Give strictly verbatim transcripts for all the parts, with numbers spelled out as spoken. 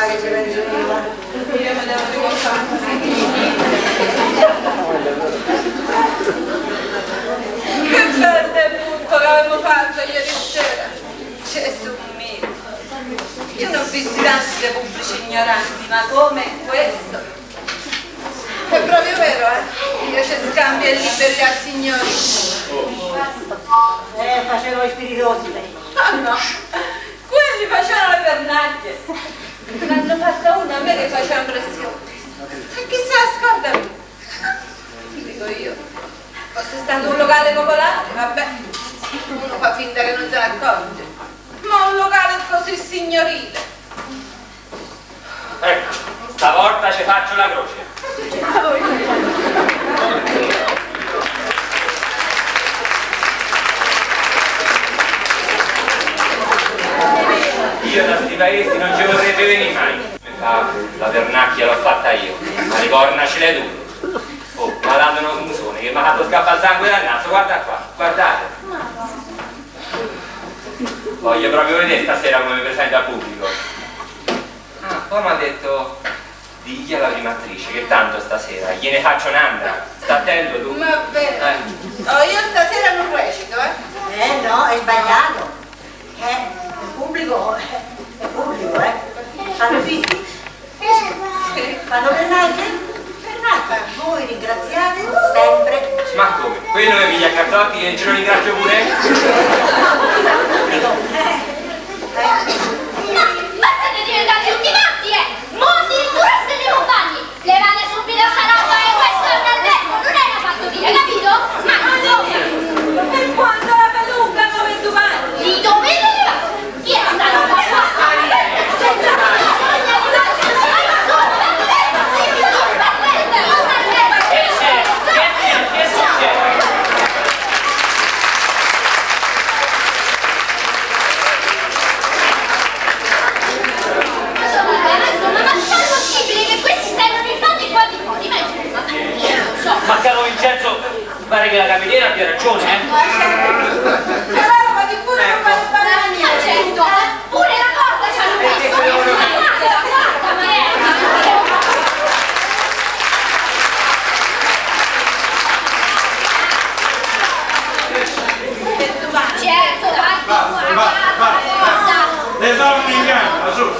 che ci penso io. Io me devo ricordare. Che bel debutto che avevo fatto ieri sera. Gesù mio. Io non ho visto tanti dei pubblici ignoranti, ma come questo? È proprio vero, eh? Che c'è scambio e liberi al signore. Eh, facevano i spiritosi lei. Oh no, quelli facevano le pernacchie. Ne hanno fatta una a me che faceva impressione. E chissà, scordami. Dico io, fosse stato un locale popolare, vabbè, uno fa finta che non se ne accorge. Ma un locale così signorile. Ecco, stavolta ci faccio la croce. Io da sti paesi non ci vorrebbe venire mai. La pernacchia l'ho fatta io, ma le corna ce le tu. Oh, mi ha dato uno smusone che mi ha fatto scappare il sangue dal naso, guarda qua, guardate. Voglio proprio vedere stasera come mi presenta al pubblico. Ah, poi mi ha detto, digli alla prima attrice che tanto stasera gliene faccio un'altra. Sta attento tu. Va bene. Eh. Oh, io stasera non recito, eh? Eh no, è sbagliato. Eh, il pubblico, è pubblico, eh. Fanno figli. Sì. Fanno pernacchie? Pernacchie. Voi ringraziate sempre. Ma come? Quello che piglia Cazzotti e ce lo ringrazio pure? Ma state diventati tutti matti, eh! Mondi di turiste dei compagni! Levate subito sta roba e questo è un albergo, non è una fattoria, capito? Ma dove? E quando la peluca dove tu parli? Di dove lo levate? Chi è sta roba qua? Ma caro Vincenzo, pare che la cameriera abbia ragione, eh? Però ma di pure non fare fare la mia. Certo, pure la corda ci hanno messo. Guarda, guarda, ma è... Certo, guarda, guarda. Le donne in gamba, su.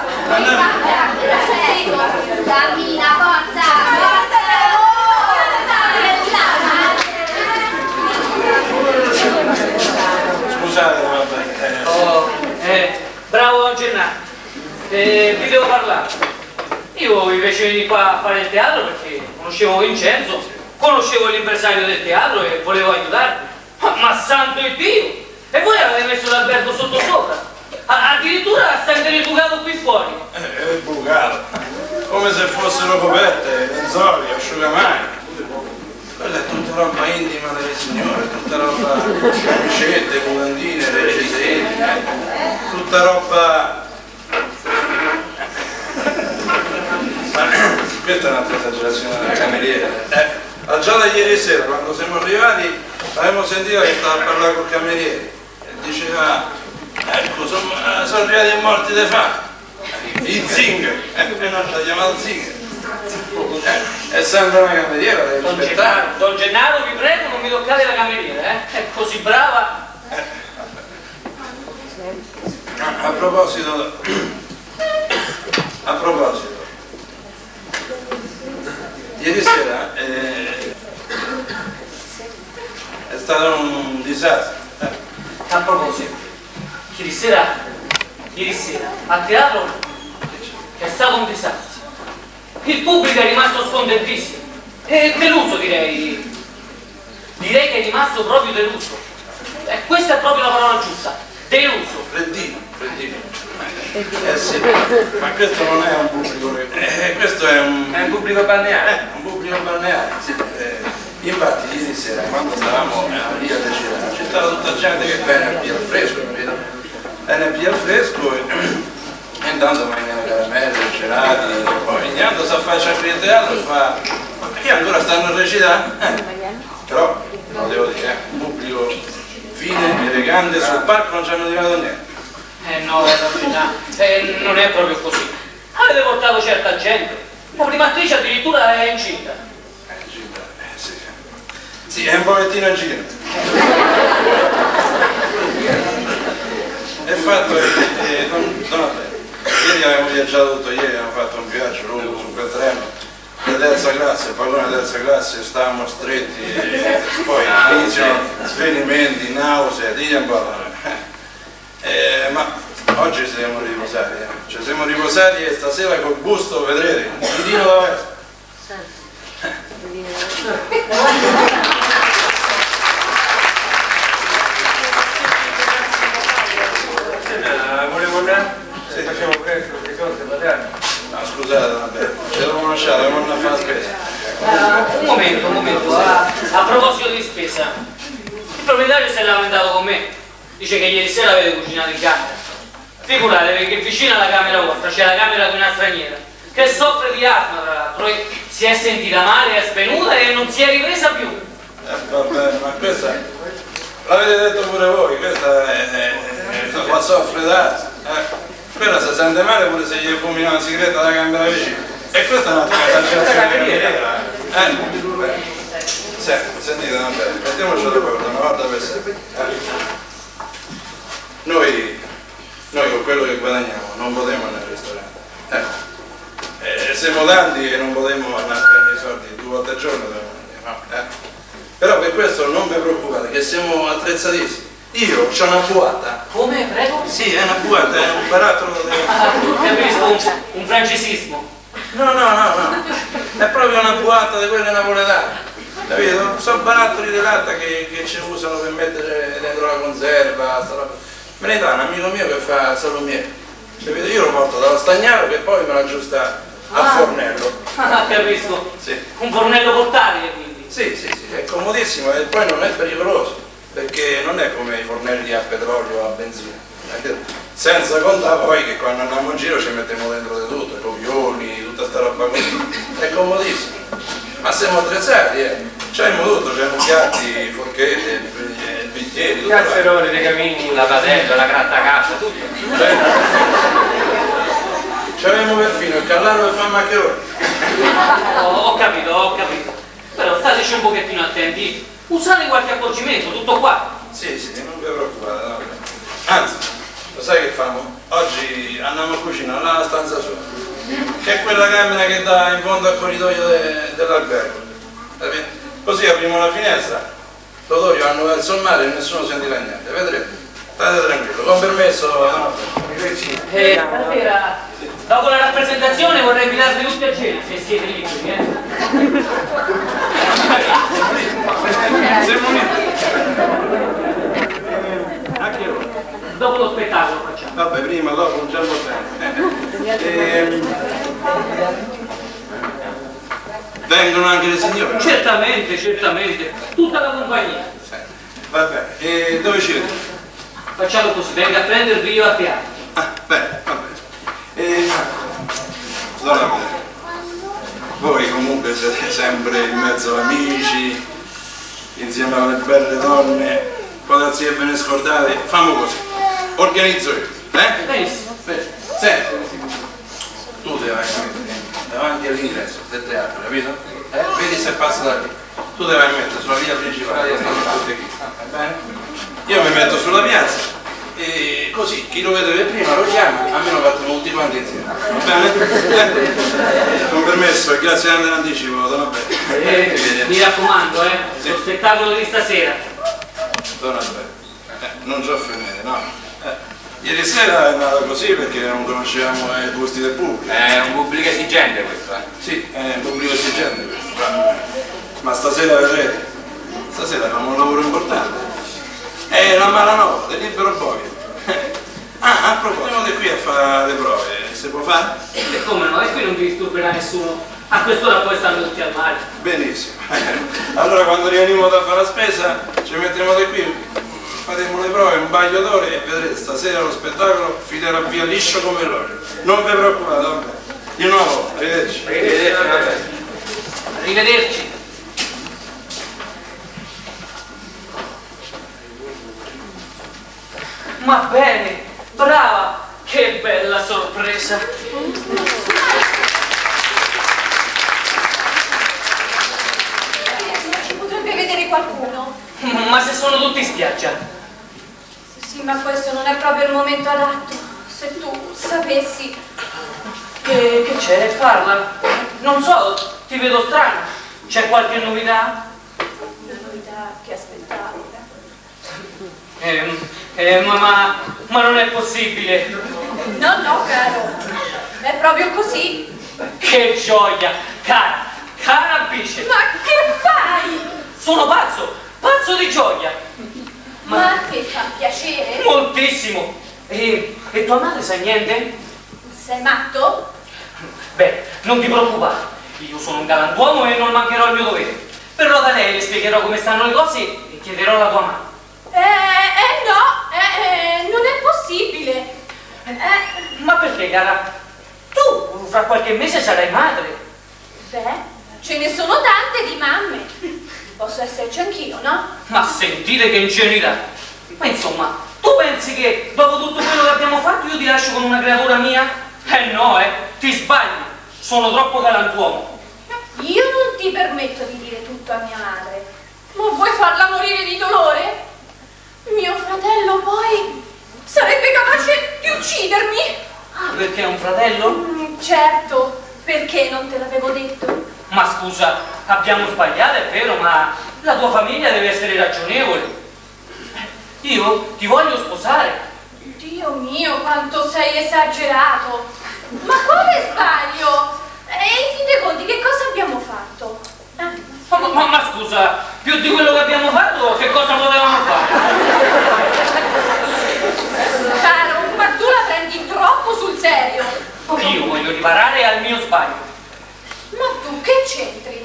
Cammina, forza. Scusate, vabbè. Oh, eh, bravo Don Gennaro, eh, vi devo parlare. Io invece venni qua a fare il teatro perché conoscevo Vincenzo, conoscevo l'impresario del teatro e volevo aiutarvi. Ma, ma santo Dio! E voi avete messo l'albergo sotto sopra? A, addirittura state ribucato qui fuori. Eh, è bucato. Come se fossero coperte, lenzuoli, asciugamani. Quella è tutta roba intima delle signore, tutta roba camicette, mutandine, reciseni, tutta roba... Ma questa è un'altra esagerazione della cameriera. Eh, già da ieri sera, quando siamo arrivati, abbiamo sentito che stava a parlare col cameriere e diceva, ecco, sono, sono arrivati i morti dei fame. Il Zinger, e non la chiamava Zinger. Eh, è sempre una cameriera, devi Don rispettare. Gennaro, Don Gennaro, vi prego, non mi toccate la cameriera, eh? È così brava. Eh, a, a proposito, a proposito, ieri sera eh, è stato un disastro. Eh. A proposito, ieri sera, ieri sera, a teatro è stato un disastro. Il pubblico è rimasto scontentissimo e deluso, direi. Direi che è rimasto proprio deluso. E questa è proprio la parola giusta, deluso. Freddino, freddino. Eh sì, ma questo non è un pubblico che... Eh, questo è un... È un pubblico balneare. Eh, un pubblico balneare, sì. Eh, infatti ieri sera, quando stavamo a Via de Cirano, c'è stata tutta gente che viene a Via al fresco, capito? Viene a Via al fresco e... E intanto mangiano caramelle, gelati, e poi intanto si affaccia qui al teatro e fa, ma perché ancora stanno a recitare? Eh. Però, lo devo dire, eh, un pubblico fine, elegante, sul palco non ci hanno tirato niente. Eh no, eh, eh, non è proprio così. avete portato certa gente. La prima attrice addirittura è incinta. È incinta, eh, sì. Sì, è un pochettino incinta. E il fatto è che, eh, non, non vabbè, ieri abbiamo viaggiato tutto ieri, abbiamo fatto un viaggio lungo su quel treno. La terza classe, il vagone terza classe, stavamo stretti e poi iniziano svenimenti, nausea, digli un po'. Eh, ma oggi siamo riposati, eh. Cioè siamo riposati e stasera col busto vedrete, un ditino da verso. Volevo andare? Se facciamo presto le cose, padrone. No, scusate, vabbè, ce lo conosciate, ma non fa la spesa. Uh, un momento, un momento. A, a proposito di spesa, il proprietario si è lamentato con me. Dice che ieri sera avete cucinato in camera. Figuratevi che vicino alla camera vostra c'è la camera di una straniera che soffre di asma, tra l'altro, e si è sentita male, è svenuta e non si è ripresa più. Eh, vabbè, ma questa l'avete detto pure voi, questa è, è, è, la soffre d'asma. Eh. Quella si sente male pure se gli fumi una sigaretta dalla camera vicina. E questa è un'altra esagerazione. Eh, beh. Senti, sentite, vabbè, mettiamoci d'accordo una volta per sempre. Eh. Noi, noi con quello che guadagniamo non potremo andare al ristorante. Eh. Eh, siamo tanti e non potremo andare a spendere i soldi due volte al giorno. No, eh. Però per questo non vi preoccupate, che siamo attrezzatissimi. Io ho una buata. Come, prego? Sì, è una buata, è un barattolo di... Ah, capisco, un, un francesismo. No, no, no, no. È proprio una buata di quelle napoletane. Capito? Sono barattoli di latta che, che ci usano per mettere dentro la conserva, sta roba. Me ne dà un amico mio che fa il salumiere. Capito? Io lo porto dallo stagnaro che poi me lo aggiusta al ah. fornello. Ah, capisco. Sì. Un fornello portatile, quindi. Sì, sì, sì, è comodissimo e poi non è pericoloso. Perché non è come i fornelli a petrolio o a benzina, senza contare poi che quando andiamo in giro ci mettiamo dentro di tutto, i copioni, tutta sta roba così, è comodissimo, ma siamo attrezzati, eh. C'abbiamo tutto, c'erano piatti, forchette, bicchieri, tutto. Casserole, dei camini, la padella, la grattacassa, tutto. C'avevamo perfino il callaro per fare maccheroni. Ho, ho capito, ho capito, però stateci un pochettino attenti. Usate qualche accorgimento, tutto qua. Sì, sì, non vi preoccupate, no. Anzi, lo sai che famo? Oggi andiamo a cucinare nella stanza sua, che è quella camera che dà in fondo al corridoio de, dell'albergo. Così apriamo la finestra, l'odore vanno verso il mare e nessuno sentirà niente, vedrete? State tranquillo, con permesso, no? Eh, stasera, dopo la rappresentazione vorrei invitarvi tutti a cena, se siete liberi, eh? Siamo uniti. Dopo lo spettacolo facciamo. Vabbè, prima, dopo, non c'è tempo. Eh, vengono anche le signore? Certamente, certamente. Tutta la compagnia. Vabbè, e dove ci vedi? Facciamo così, venga a prendervi io a teatro. Ah, bene, va bene. E... Donna, voi comunque siete sempre in mezzo ad amici, insieme alle belle donne, può darsi che ve ne scordate. Fammo così, organizzo io, eh? Benissimo. Senti, tu te vai a mettere davanti all'ingresso del teatro, capito? Eh? Vedi se passa da lì. Tu te vai a mettere sulla via principale, che stanno tutte qui, va bene? Io mi metto sulla piazza e così chi lo vede per prima lo chiama, almeno fatto tutti quanti insieme, va bene? Con permesso e grazie anche in anticipo, donna Bella. Eh, mi raccomando, eh, Sì. lo spettacolo di stasera. Donna Bella, eh, non ci offendete, no? Eh, ieri sera è andata così perché non conoscevamo i gusti del pubblico. È un pubblico esigente questo, eh. Sì, è un pubblico esigente questo, ma stasera vedrete, stasera facciamo un lavoro importante. È una mala nova, del libero Boio. Ah, a proposito, venite qui a fare le prove, si può fare? E come no? E qui non vi disturberà nessuno. A quest'ora poi stanno tutti al mare. Benissimo. Allora quando rivenimo da fare la spesa, ci mettiamo di qui, faremo le prove, un paio d'ore e vedrete stasera lo spettacolo filerà via liscio come l'olio. Non vi preoccupate, vabbè. Di nuovo, arrivederci. Arrivederci, vabbè. Arrivederci. Ma bene, brava, che bella sorpresa. Ma se sono tutti in spiaggia? Sì, ma questo non è proprio il momento adatto. Se tu sapessi... Che, che c'è? Parla. Non so, ti vedo strano. C'è qualche novità? La novità che aspettavo. Eh, eh, ma, ma, ma non è possibile. No, no, caro. È proprio così. Che gioia! Cara, cara Bice! Ma che fai? Sono pazzo, pazzo di gioia! Ma, ma a te fa piacere? Moltissimo! E, e tua madre sa niente? Sei matto? Beh, non ti preoccupare, io sono un galantuomo e non mancherò il mio dovere. Verrò da lei, le spiegherò come stanno le cose e chiederò la tua mano. Eh, eh no, eh, eh, non è possibile. Eh. Ma perché, cara? Tu fra qualche mese sarai madre. Beh, ce ne sono tante di mamme. Posso esserci anch'io, no? Ma sentite che ingenuità! Ma insomma, tu pensi che dopo tutto quello che abbiamo fatto io ti lascio con una creatura mia? Eh no, eh, ti sbagli, sono troppo galantuomo. Io non ti permetto di dire tutto a mia madre. Ma vuoi farla morire di dolore? Mio fratello poi sarebbe capace di uccidermi. Ah, perché è un fratello? Mm, certo, perché non te l'avevo detto? Ma scusa, abbiamo sbagliato, è vero, ma la tua famiglia deve essere ragionevole. Io ti voglio sposare. Dio mio, quanto sei esagerato! Ma quale sbaglio? E in fin dei conti che cosa abbiamo fatto? Eh? Ma, ma, ma scusa, più di quello che abbiamo fatto, che cosa potevamo fare? Caro, ma tu la prendi troppo sul serio! Io voglio riparare al mio sbaglio. Ma tu che c'entri?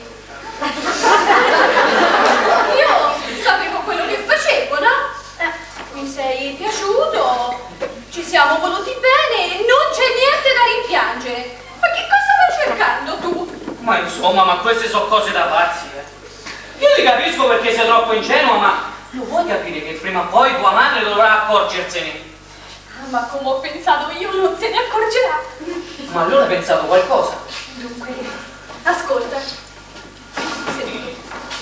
Io sapevo quello che facevo, no? Eh, mi sei piaciuto, ci siamo voluti bene e non c'è niente da rimpiangere. Ma che cosa vai cercando tu? Ma insomma, ma queste sono cose da pazzi, eh. Io ti capisco perché sei troppo ingenua, ma lo vuoi capire che prima o poi tua madre dovrà accorgersene? Ah, ma come ho pensato io non se ne accorgerà. Ma allora hai pensato qualcosa? Dunque, ascolta. Senti.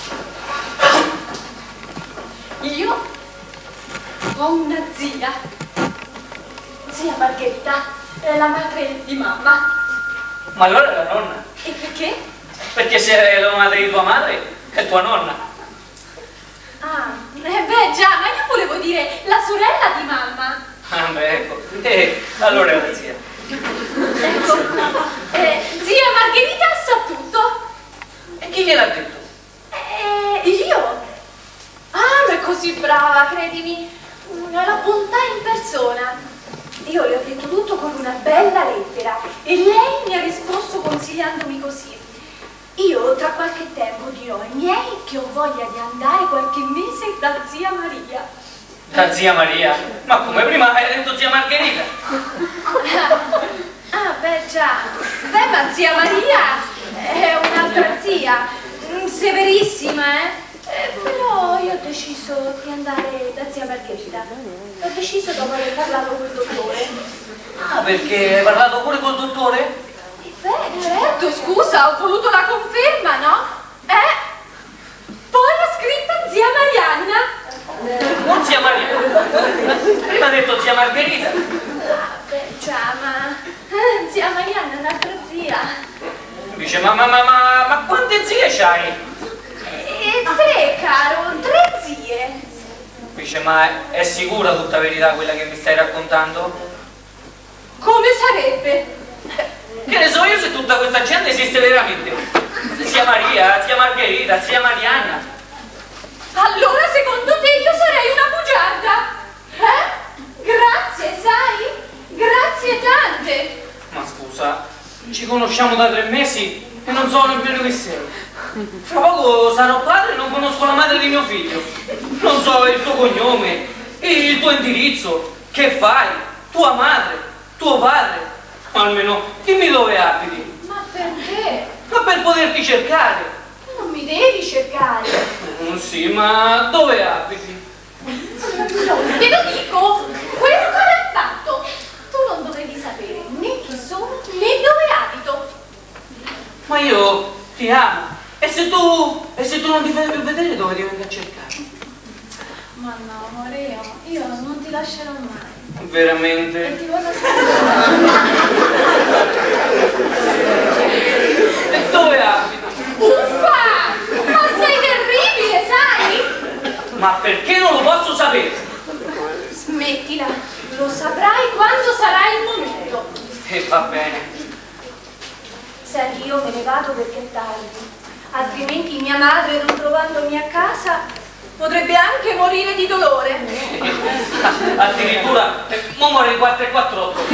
Io ho una zia, zia Margherita, è la madre di mamma. Ma allora è la nonna? E perché? Perché se è la madre di tua madre, è tua nonna. Ah, eh beh già, ma io volevo dire la sorella di mamma. Ah beh, ecco. Eh, allora è la zia. Ecco, eh, zia Margherita sa tutto. E chi gliel'ha detto? Eh, io? Ah, ma è così brava, credimi. È la bontà in persona. Io le ho detto tutto con una bella lettera e lei mi ha risposto consigliandomi così. Io tra qualche tempo dirò ai miei che ho voglia di andare qualche mese da zia Maria. Da zia Maria? Ma come prima hai detto zia Margherita? Ah, beh già. Beh, ma zia Maria è un'altra zia, severissima, eh? Eh, però io ho deciso di andare da zia Margherita. L'ho deciso dopo aver parlato col dottore. Ah, perché hai parlato pure col dottore? Beh, certo, scusa, ho voluto la conferma, no? Eh? Poi l'ha scritta zia Marianna. Non zia Maria. Prima ha detto zia Margherita. Ah, beh, già, ma eh, zia Marianna è un'altra zia. Dice, ma, ma, ma, ma, ma quante zie c'hai? E tre, caro, tre zie. Dice, ma è sicura tutta verità quella che mi stai raccontando? Come sarebbe? Che ne so io se tutta questa gente esiste veramente? Zia Maria, zia Margherita, zia Marianna. Allora secondo te io sarei una bugiarda? Eh? Grazie, sai? Grazie tante. Ma scusa, ci conosciamo da tre mesi e non so nemmeno chi sei. Fra poco sarò padre e non conosco la madre di mio figlio. Non so il tuo cognome, il tuo indirizzo, che fai, tua madre, tuo padre. Ma almeno dimmi dove abiti. Ma perché? Ma per poterti cercare. Non mi devi cercare. Mm, sì, ma dove abiti? Te lo dico, quello che hai fatto. Tu non dovevi sapere né chi sono né dove abito. Ma io ti amo. E se tu, e se tu non ti fai più vedere dove ti vengo a cercare? Ma no, amore, io, io non ti lascerò mai. Veramente? E ti vorrò aspettare. E dove abita? Uffa! Ma sei terribile, sai? Ma perché non lo posso sapere? Smettila, lo saprai quando sarà il momento. E va bene. Senti, io me ne vado perché è tardi. Altrimenti mia madre, non trovandomi a casa, potrebbe anche morire di dolore. Addirittura, eh, mo muore in quattro e quarantotto.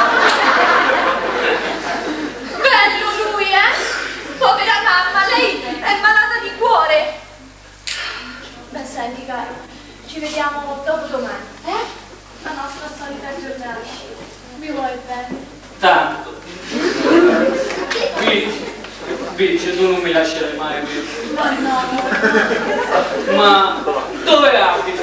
Bello lui, eh? Povera mamma, lei è malata di cuore. Beh, senti, caro, ci vediamo dopo domani, eh? La nostra solita giornata. Mi vuoi bene? Tanto. Vince, Vince, tu non mi lascerai mai, Vince. Ma no. Ma dove abiti?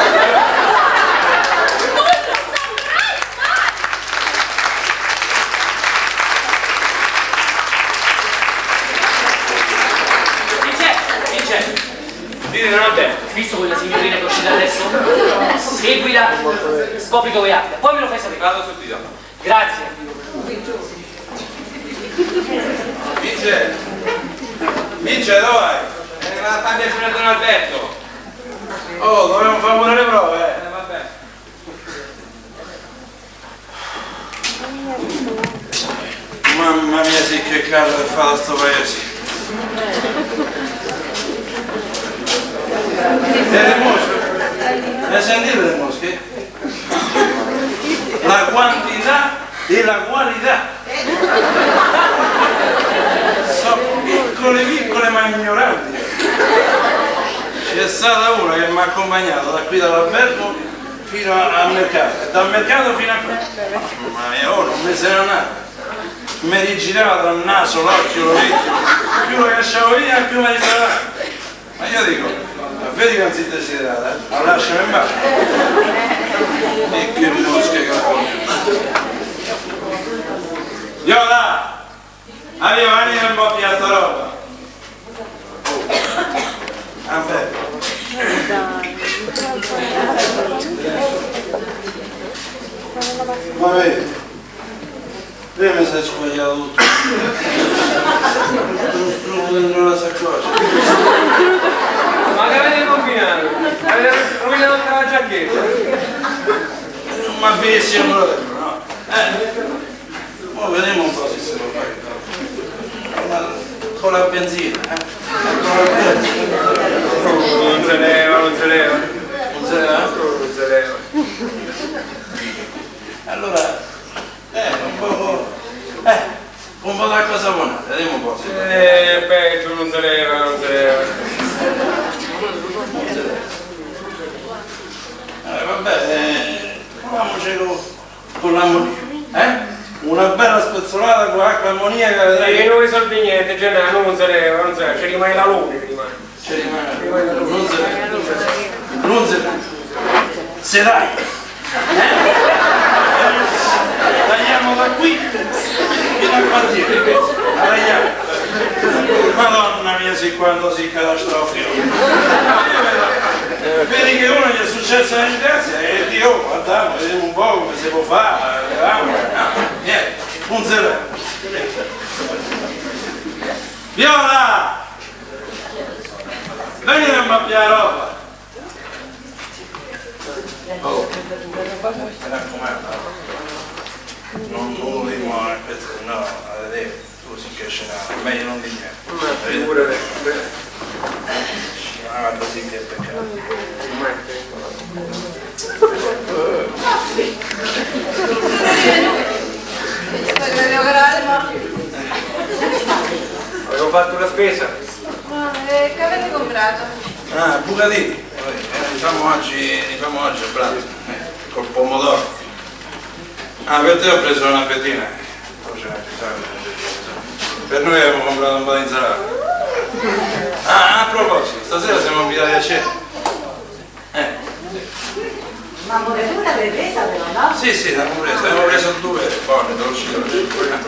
Dite non ho tempo. Visto quella signorina che uscita adesso? Seguila, scopri dove abita, poi me lo fai sapere. Vado subito. Grazie. Vince! Vince, dove vai? Eh, ma sta piacendo a Don Alberto. Oh, dobbiamo fare pure le prove, eh! Eh, vabbè. Mamma mia, sì, che caldo che fa da sto paese! E le mosche? Le sentite le mosche? La quantità e la qualità! Sono piccole piccole ma ignoranti. C'è stata una che mi ha accompagnato da qui dall'albergo fino al mercato e dal mercato fino a qui. Mamma mia, oh, non mi se ne andava. Mi rigirava tra il naso, l'occhio, l'orecchio. Più lo lasciavo via più mi risalava. Ma io dico, vedi che non si desiderata, eh? Ma lasciami in pace. E che mosche che ho. Viola! Arriva, vieni un po' a piazza roba. Aspetta. Ma vedi? Prima mi sei squagliato tutto. Non strummo dentro la saccoccia. Ma che avete combinato? Avete rovinato tutta la giacchetta? Non mi avessi un problema, no? Eh? Ora vediamo un po' se si può fare. Ma con la benzina, eh? Con la benzina. Non se leva, non se leva. Non se leva? Non se leva. Allora, eh, un po', eh, un po' d'acqua saponata, vediamo un po'. Se Eh, peggio, non se leva, non se leva. non se leva. Eh, vabbè, eh, proviamoci con, con l'ammonia, eh? Una bella spezzolata con acqua ammoniaca, vedrai E che non risolvi niente, Gennaro, non se leva, non se leva, ci rimane la luna, ci rimane. ci rimane, non se leva, non se leva. Se dai, eh? Tagliamo da qui fino al quartiere, la tagliamo. Madonna mia, sì, quando si catastrofico. Vedi che uno gli è successo una disgrazia e Dio, guardiamo, vediamo un po' come si può fare, vediamo, no, niente, un zero. Viola! Vieni a mappiare la roba! Oh, mi raccomando, non volevamo una pezza, no, a vedere, tu si che scenario, meglio non di niente. Ma figurate. Ah, guarda sì che è peccato. Avevo fatto la spesa. Eh, che avete comprato? Ah, bucatini. Eh, diciamo oggi, diciamo oggi, bravo, eh, col pomodoro. Ah, per te ho preso una fettina. Per noi abbiamo comprato un po' di insalata. Ah, a proposito, stasera siamo invitati a cena. Eh. Ma pure tu l'avete presa però, no? Sì, sì, l'abbiamo preso, abbiamo preso due buone, dolci, dolci.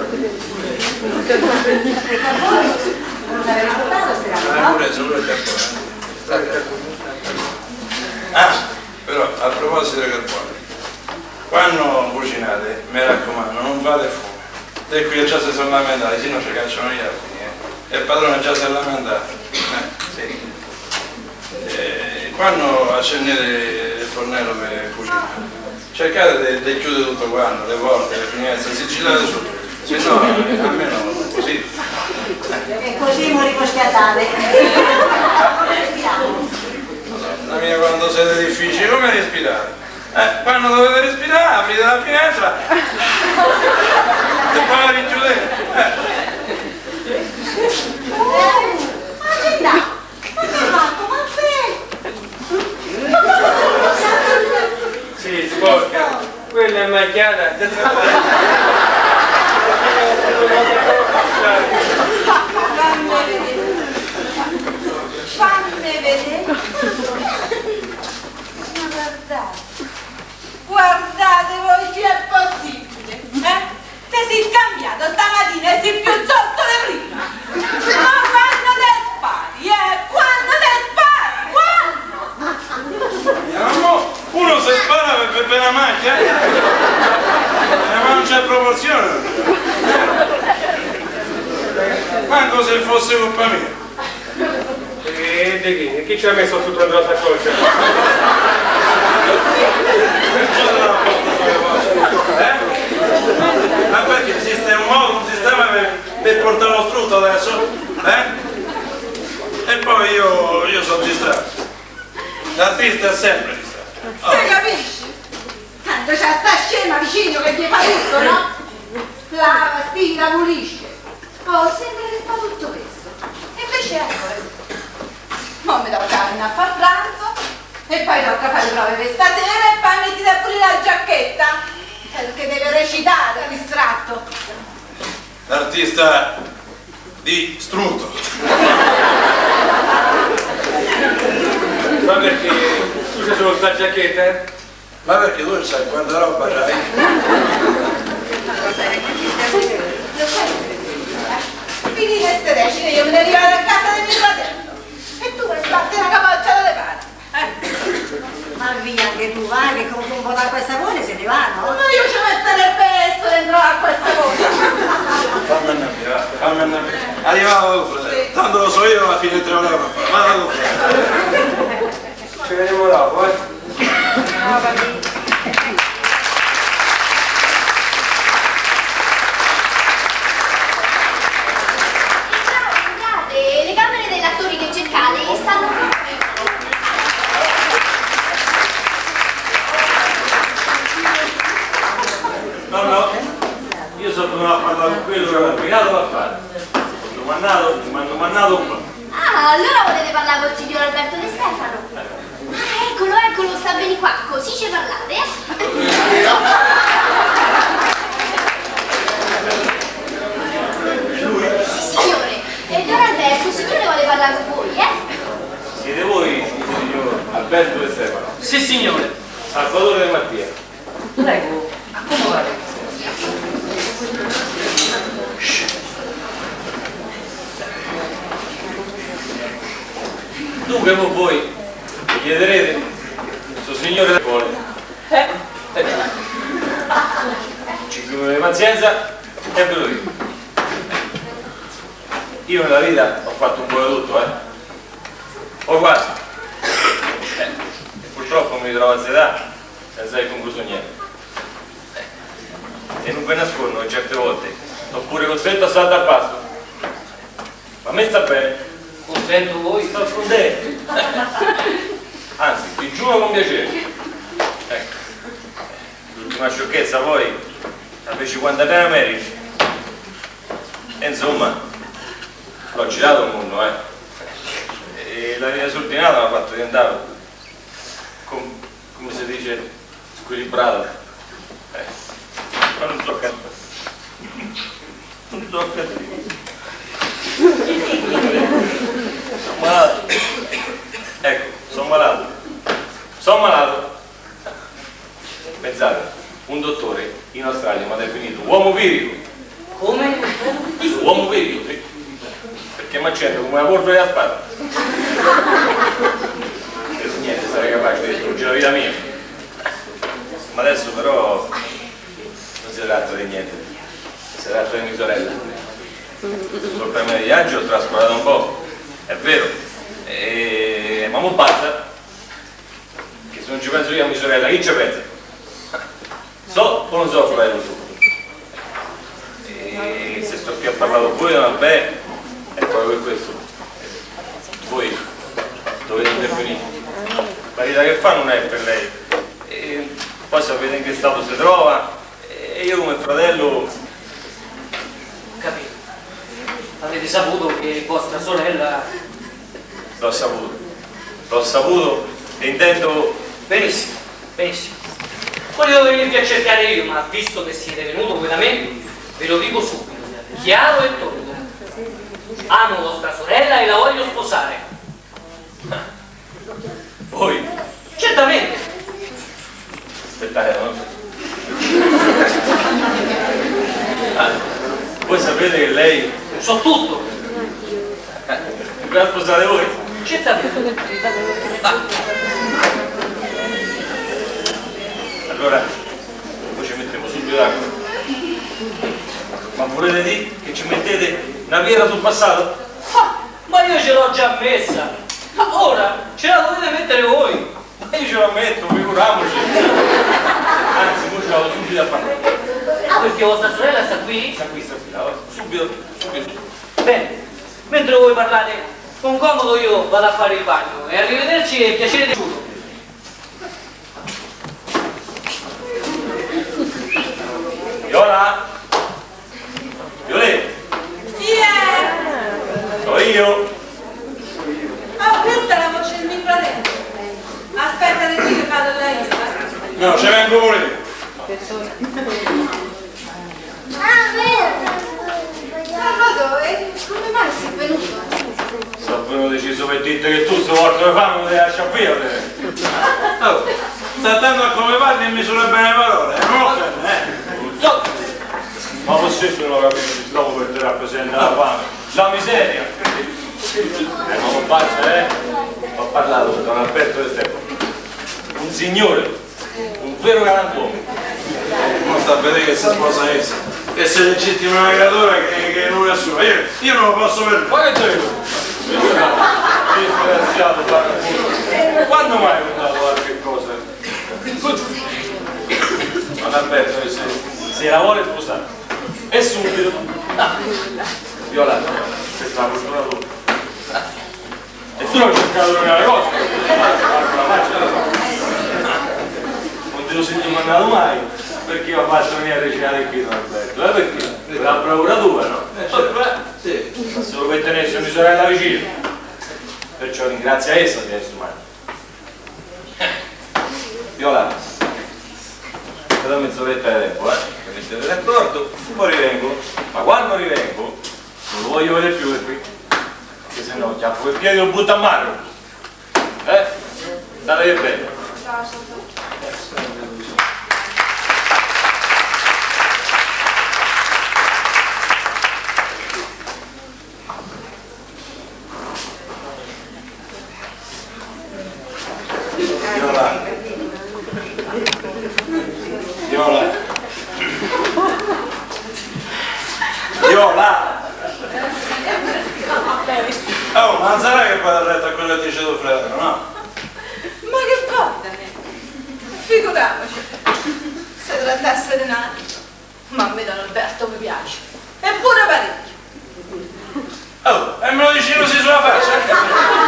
Non l'avete portato, speriamo, L'abbiamo no? preso pure il cappone. Ah, Però a proposito del carbone, quando cucinate, mi raccomando, non fate fumo. E qui già si sono lamentati, se no ci cacciano gli altri. Eh. E il padrone già si è lamentato. Eh, sì. E quando accendete il fornello per cucinare, cercate di chiudere tutto quanto, le porte, le finestre, sigillate su, se no almeno così. E così morimo schiattare. La mia, quando siete difficili, come respirate? Eh, quando dovete respirare, aprite la finestra e poi la richiudete. Eh. Ma che dà? Ma che fatto? Ma che? Sì, sporca. Quella è macchiata. Fammi vedere. Ma guardate. Guardate voi, se è possibile. Eh? Te sei cambiato stamattina e sei più sotto di prima. Ma quando te spari, eh? Quando te spari? Quando? Amo, uno si spara per, per la macchina, eh? Ma non c'è proporzione. Manco se fosse colpa mia. E di chi? E chi ci ha messo tutto dentro la saccoccia? Eh? Ma perché esiste un modo, un sistema per, per portare lo strutto adesso? Eh? E poi io, io sono distratto. L'artista è sempre distratto. Se capisci? Tanto c'è sta scema vicino che gli fa tutto, no? Lava, stira, pulisce. Oh, sembra che fa tutto questo. E invece ecco. Non mi tocca andare a far pranzo e poi tocca fare le prove per stasera e poi mettiti a pulire la giacchetta perché deve recitare distratto. L'artista di strutto. Ma perché tu c'hai solo sta giacchetta, eh? Ma perché tu sai quanta roba c'hai? Lo sai, finite queste recite, io me ne arrivate a casa del mio fratello e tu vuoi sbattere una capoccia dalle parti. Eh? Ma via anche tu, va, che con un po' d'acqua e sapone se ne va, no? Ma io ci metterei il pesto dentro l'acqua e sapone. Fammi andare, va, fammi andare. Arrivavo tu, fratello. Tanto lo so io, alla fine tre ore a fare. Vada tu, fratello. Ci vediamo dopo, eh? Guardate, le camere degli attori che cercate stanno... No, no, io sono venuto a parlare con quello che aveva pagato a fare. Ho domandato, mi hanno domandato un po'. Ah, allora volete parlare col signor Alberto De Stefano? Ah, eccolo, eccolo, sta bene qua, così ci parlate, eh? Sì, signore. E Don Alberto, il signore vuole parlare con voi, eh? Siete voi, signor Alberto De Stefano? Sì, signore. Salvatore De Mattia. Prego, accomodate. Dunque voi mi chiederete, questo signore vuole. Eh? Cinque minuti di pazienza e ve lo dico. Io nella vita ho fatto un po' di tutto, eh. O quasi. Eh, e purtroppo mi ritrovo a questa età senza aver concluso niente. E non ve nascondo che certe volte sono pure costretto a stare al passo. Ma a me sta bene. Contento voi? Sto contento. Anzi, vi giuro con piacere. Ecco. L'ultima sciocchezza poi la feci quando appena meriti. E insomma, l'ho girato il mondo, eh. E la vita sultinata mi ha fatto diventare, com, come si dice, squilibrato. Eh. Ma non so cattivo. Non so cattivo. Sono malato. Ecco, sono malato. Sono malato. Pensate, un dottore in Australia mi ha definito uomo virico. Come? Uomo virico, sì. Perché mi accendo come una polvere da spada. E niente, sarei capace capace di distruggere la vita mia. Ma adesso però non si tratta di niente, si tratta di mia sorella. Sul premio di viaggio ho trascurato un po', è vero, e... ma non basta, che se non ci penso io a mia sorella, chi ci pensa? So o non so fare tutto? E se sto qui a parlare con voi, vabbè, è proprio per questo. Voi dovete intervenire. La vita che fa non è per lei. E poi sapete in che stato si trova e io come fratello... Capito. Avete saputo che vostra sorella... L'ho saputo. L'ho saputo e intendo... Benissimo, benissimo. Volevo venirvi a cercare io, ma visto che siete venuto qui da me, ve lo dico subito, chiaro e tondo. Amo vostra sorella e la voglio sposare. Voi? Certamente. Aspettate, no? Ah, voi sapete che lei... So tutto. Mi la sposate voi? Certamente. Allora, poi ci mettiamo subito d'accordo. Ma volete dire che ci mettete una pietra sul passato? Ah, ma io ce l'ho già messa. Ma ora ce la dovete mettere voi. Ma io ce la metto, figuriamoci. Anzi, voi ce la vado subito a fare. Ah, perché vostra sorella sta qui? Sta qui, sta qui, la vado subito, subito. Bene, mentre voi parlate con comodo io vado a fare il bagno. E arrivederci e piacere di tutto. Viola? Violetta? Chi è? Sono io? Ah, questa è la voce del mio fratello. Aspetta che qui che vado da Isla. No, ci vengo pure io. Salvatore, come mai sei venuto? Sono venuto deciso per dire che tu sto morto di fame non devi lasciare via. Oh, sta attento a come parli e mi sulle bene parole, eh? Non offende, eh? No. Ma possibile non capire che stavo per te rappresenta la fame, la miseria. Eh, ma non basta, eh? Ho parlato con Don Alberto De Stefano, un signore, un vero galantuomo. Non sta a vedere che si sposa essa, che si legittima una creatura che, che non è sua. Io, io non lo posso vedere. Ma che c'è? Disgraziato, vagabundo. Quando mai ho dato qualche cosa? Don Alberto, se, se la vuole sposare, e subito. Viola, questa è la fortuna tua. E tu non hai cercato di una cosa, non te lo senti mandato mai, perché io ho fatto venire a recitare qui Don Alberto, eh perché? Per la bravura tua, no? Eh, certo. Sì. Solo per tenersi mia sorella vicino, perciò ringrazia essa di essere umano. Viola, ti do mezz'oretta di tempo, eh? Che mettete d'accordo, poi rivengo, ma quando rivengo non lo voglio vedere più per qui, perché se no chiappo il piede e lo butto a mare. Eh? State bene. Viola. Viola. Viola. Oh, ma non sarà che vado a letto a quello che dice tuo fratello, no? Ma che portane? Figuriamoci. Se trattasse di nani. Ma a me Don Alberto mi piace. Eppure parecchio. Oh, e me lo dici così sulla faccia?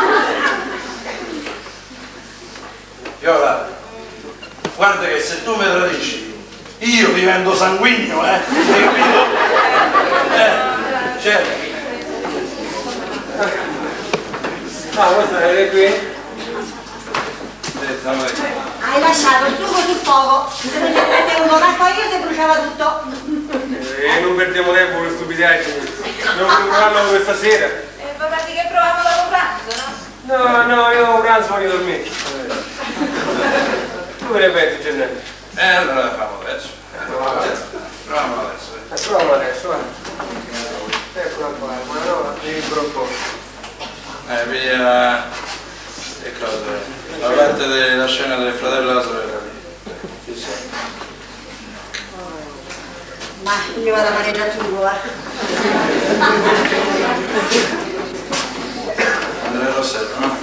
Viola, guarda che se tu mi tradisci, io divento sanguigno, eh? Hai capito? Eh, certo. Ah, voi state qui? Hai lasciato il sugo sul fuoco, se non ci avete tenuto tanto io si bruciava tutto. E non perdiamo tempo con stupidaggini. Non proviamo questa sera. E vorrà dire che proviamo dopo pranzo, no? No, no, io pranzo voglio dormire. Tu che ne pensi, Gennello? Eh, allora la famo adesso. Proviamo adesso. Eh, proviamo adesso, va. Eccola qua, ma no, devi un po'. Eh, via... che cosa è? La parte della scena del fratello e la sorella lì. Chissà. Ma io vado a maneggiare sugo, va. Andrea Rossello, no?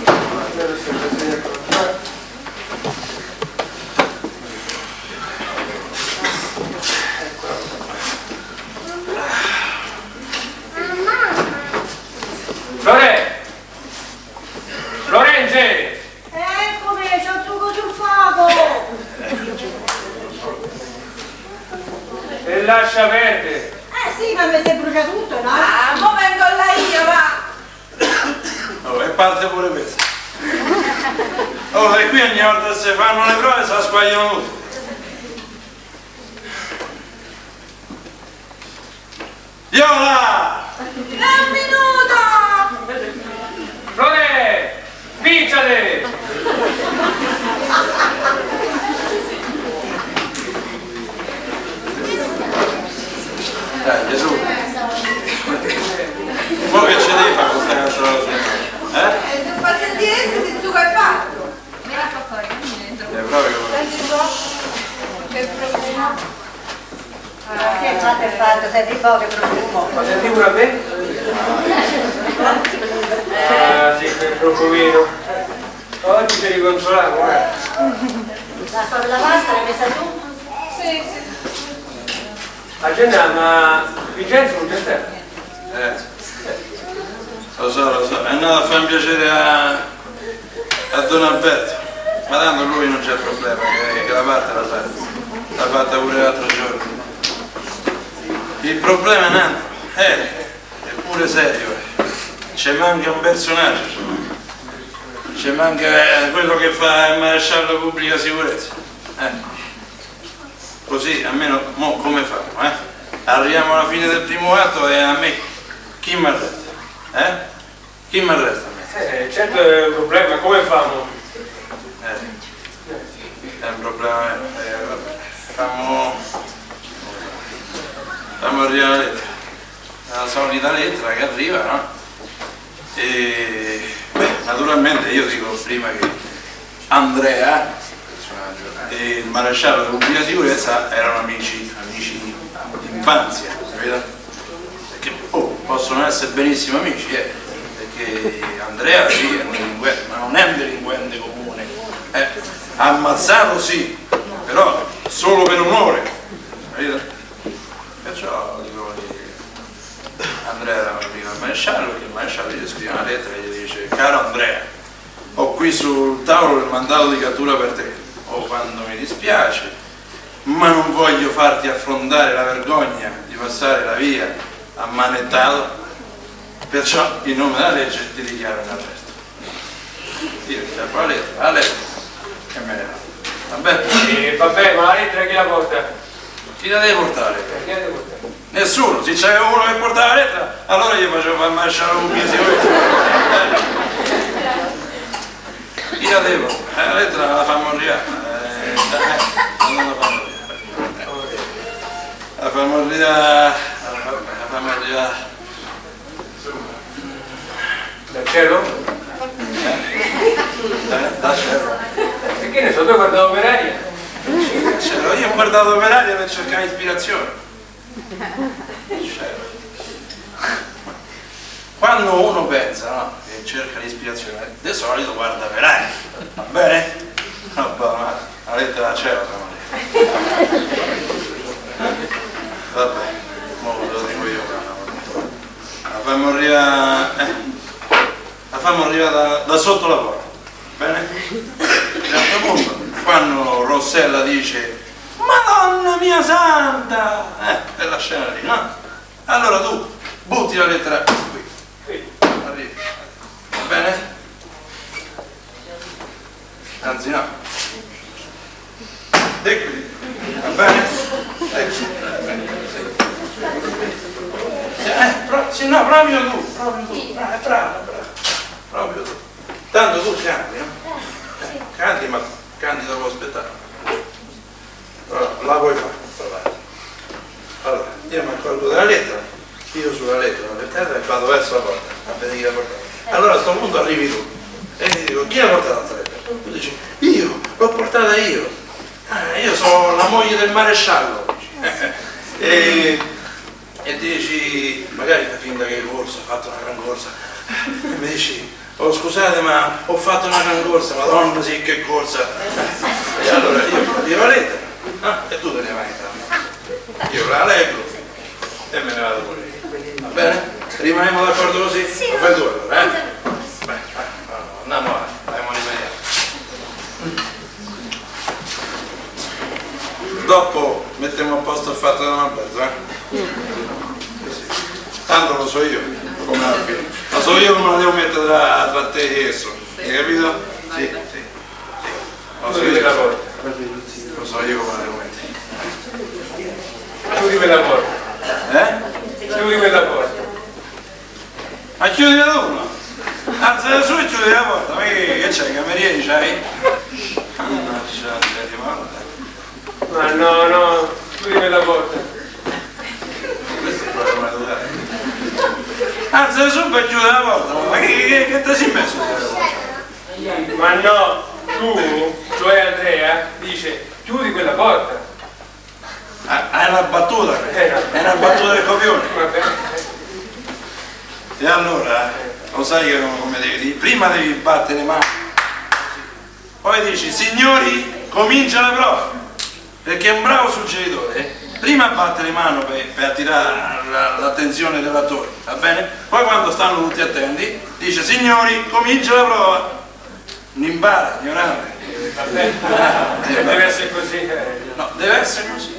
Flore! Florenze! Eccomi, c'ho il sugo sul fuoco! E lascia perdere! Eh sì, ma mi si brucia tutto, no? Ah, mo vengo là io, va! Oh, e parte pure questa. Oh, e qui ogni volta che si fanno le prove si sbagliano tutti. Viola! Un minuto! Flore! Picciale! Dai, Gesù. Ma che ci devi fare con questa canzone? Eh? E tu fai sentire se ti zucca è fatto. Me la fa fuori, non mi dentro. È proprio. Senti un po'. Che profumo. Ah, sì, fatto è fatto, senti un po' che profumo. Ma senti pure a me? Ah, sì, quel profumino. Oggi ci riconsoliamo, eh. L'acqua per la pasta l'hai messa tu? Sì, sì. Agenda, ma Vincenzo non c'è stato? Eh. Lo so, lo so. È andato a fare un piacere a, a Don Alberto. Ma tanto lui non c'è problema, che, che la parte la fa. L'ha fatta pure l'altro giorno. Il problema è un altro. Eh, è pure serio. Eh. Ci manca un personaggio. Ci manca eh, quello che fa il maresciallo pubblica sicurezza. Eh. Così almeno mo come famo, eh? Arriviamo alla fine del primo atto e a me chi mi arresta? Eh? Chi mi arresta a me? Eh, certo è un problema, come famo? Eh, è un problema, eh, vabbè. Fammo, fammo arrivare la lettera. La solita lettera che arriva, no? E beh, naturalmente io dico prima che Andrea e il maresciallo della pubblica sicurezza erano amici, amici di infanzia, capito? Perché oh, possono essere benissimo amici, eh? Perché Andrea sì è un delinquente, ma non è un delinquente comune, eh? Ammazzato sì, però solo per onore, capito? Perciò dico che Andrea era amico del maresciallo, perché il maresciallo gli scrive una lettera e gli dice: caro Andrea, ho qui sul tavolo il mandato di cattura per te. O quando mi dispiace, ma non voglio farti affrontare la vergogna di passare la via ammanettato, perciò in nome della legge ti dichiaro in arresto. Io ti apro la lettera, la lettera e me ne vado. Vabbè? E vabbè, ma la lettera chi la porta? Chi la deve portare? Chi la deve portare? Nessuno, se c'era uno che portava la lettera, allora io facevo fare maresciallo pubblica sicurezza. Chi la devo? Eh, la lettera la fammo arrivare. Eh, eh, non la fammo arrivare. La fammo arrivare. La fammo arrivare. Dal cielo? Eh? Da cielo. E che ne so, tu hai guardato per aria? Cielo. Io ho guardato per aria per cercare ispirazione. Cielo. Quando uno pensa, no, che cerca l'ispirazione, di solito guarda per aria, va bene? Vabbè, ma la lettera da cielo, vabbè, mo lo dico io, la fammo arrivare, eh, la fammo arrivare da, da sotto la porta, bene? A un certo punto, quando Rossella dice: Madonna mia santa! Eh, è la scena lì, no? Allora tu butti la lettera qui. Arrivi. Va bene? Anzi no. E qui. Va bene? Ecco. Eh, pro, sì, no, proprio tu, proprio tu. Eh, bravo, bravo. Proprio tu. Tanto tu canti, no? Eh, canti, ma canti dopo spettacolo. Allora, la puoi fare. Allora, io mi accorgo della lettera, io sulla lettera, la lettera e vado verso la porta, a vedere chi l'ha portata. Allora a questo punto arrivi tu e ti dico: chi ha portato questa lettera? Tu dici, io, l'ho portata io. Ah, io sono la moglie del maresciallo. e, e dici, magari fai finta che hai corso, hai fatto una gran corsa. E mi dici, oh scusate ma ho fatto una gran corsa, madonna sì che corsa. E allora io gli la lettera, ah, e tu te ne vai intanto. Io la leggo e me ne vado pure io. Va bene? Rimaniamo d'accordo così? Sì. Lo fai tu allora, eh? Beh, andiamo avanti, andiamo a rimediare. Dopo mettiamo a posto il fatto da Lamberto, eh? Tanto lo so io, come alla fine. Lo so io come la devo mettere tra, tra te e esso. Hai capito? Sì, sì, sì. Lo so io, lo so io come la devo mettere. Chiudi quella porta. Eh? Chiudi quella porta. Ma chiudi la uno. Alza da su e chiudi la porta. Ma che, che c'hai? I camerieri c'hai? Mannaggia, ti manda. Ma no, no, chiudi quella porta. Questo è il problema educato. Alza su e chiudi la porta. Ma che, che, che ti sei messo? Ma no, tu, cioè Andrea, dice chiudi quella porta. Ah, è una battuta questa. Eh, no. È una battuta del copione. Va bene. E allora, lo sai che come devi dire? Prima devi battere le mani. Poi dici, signori, comincia la prova. Perché è un bravo suggeritore. Prima batte le mani per, per attirare l'attenzione dell'attore, va bene? Poi quando stanno tutti attenti, dice, signori, comincia la prova. Non impara, ignorante. Va bene. Ah, Deve essere così. eh. No, deve essere così.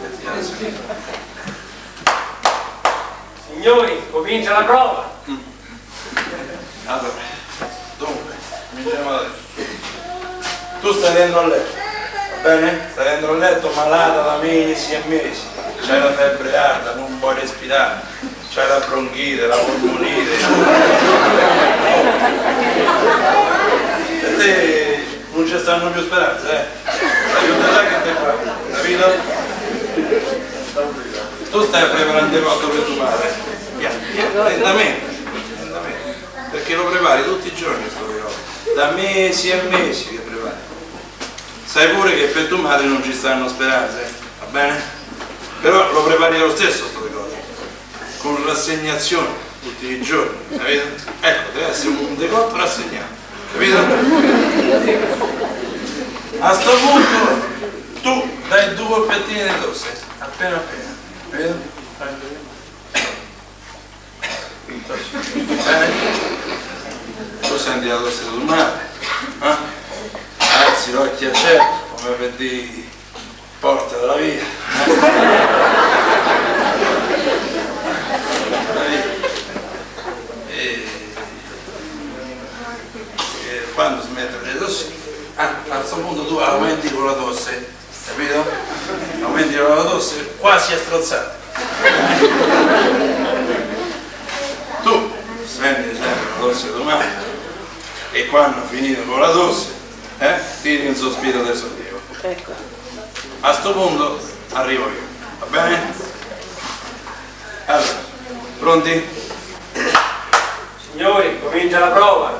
Signori, comincia la prova. Allora, dunque, cominciamo adesso. Tu stai dentro al letto, va bene? Stai dentro al letto malata da mesi e mesi. C'hai la febbre alta, non puoi respirare. C'hai la bronchite, la polmonite. E te non ci stanno più speranze, eh? Aiuterai che te fa, capito? Tu stai preparando il cotto per tua madre. Piano, piano, lentamente, lentamente. Perché lo prepari tutti i giorni sto ricordo. Da mesi e mesi che prepari. Sai pure che per tua madre non ci stanno speranze, va bene? Però lo prepari lo stesso sto ricordo. Con rassegnazione tutti i giorni, capito? Ecco, deve essere un decotto rassegnato, capito? A sto punto tu dai due colpettini di tosse, appena appena, capito? Bene? Tu senti la tosse sul mare, eh? Alzi gli occhi a cielo, come per dire porta della via. E, e quando smette le tosse, ah, a questo punto tu aumenti con la tosse, capito? Aumenti con la tosse quasi a strozzare. Tu senti sempre la tosse domani e quando ho finito con la tosse, eh, tiri un sospiro del sollievo. Ecco. A sto punto arrivo io, va bene? Allora, pronti? Signori, comincia la prova.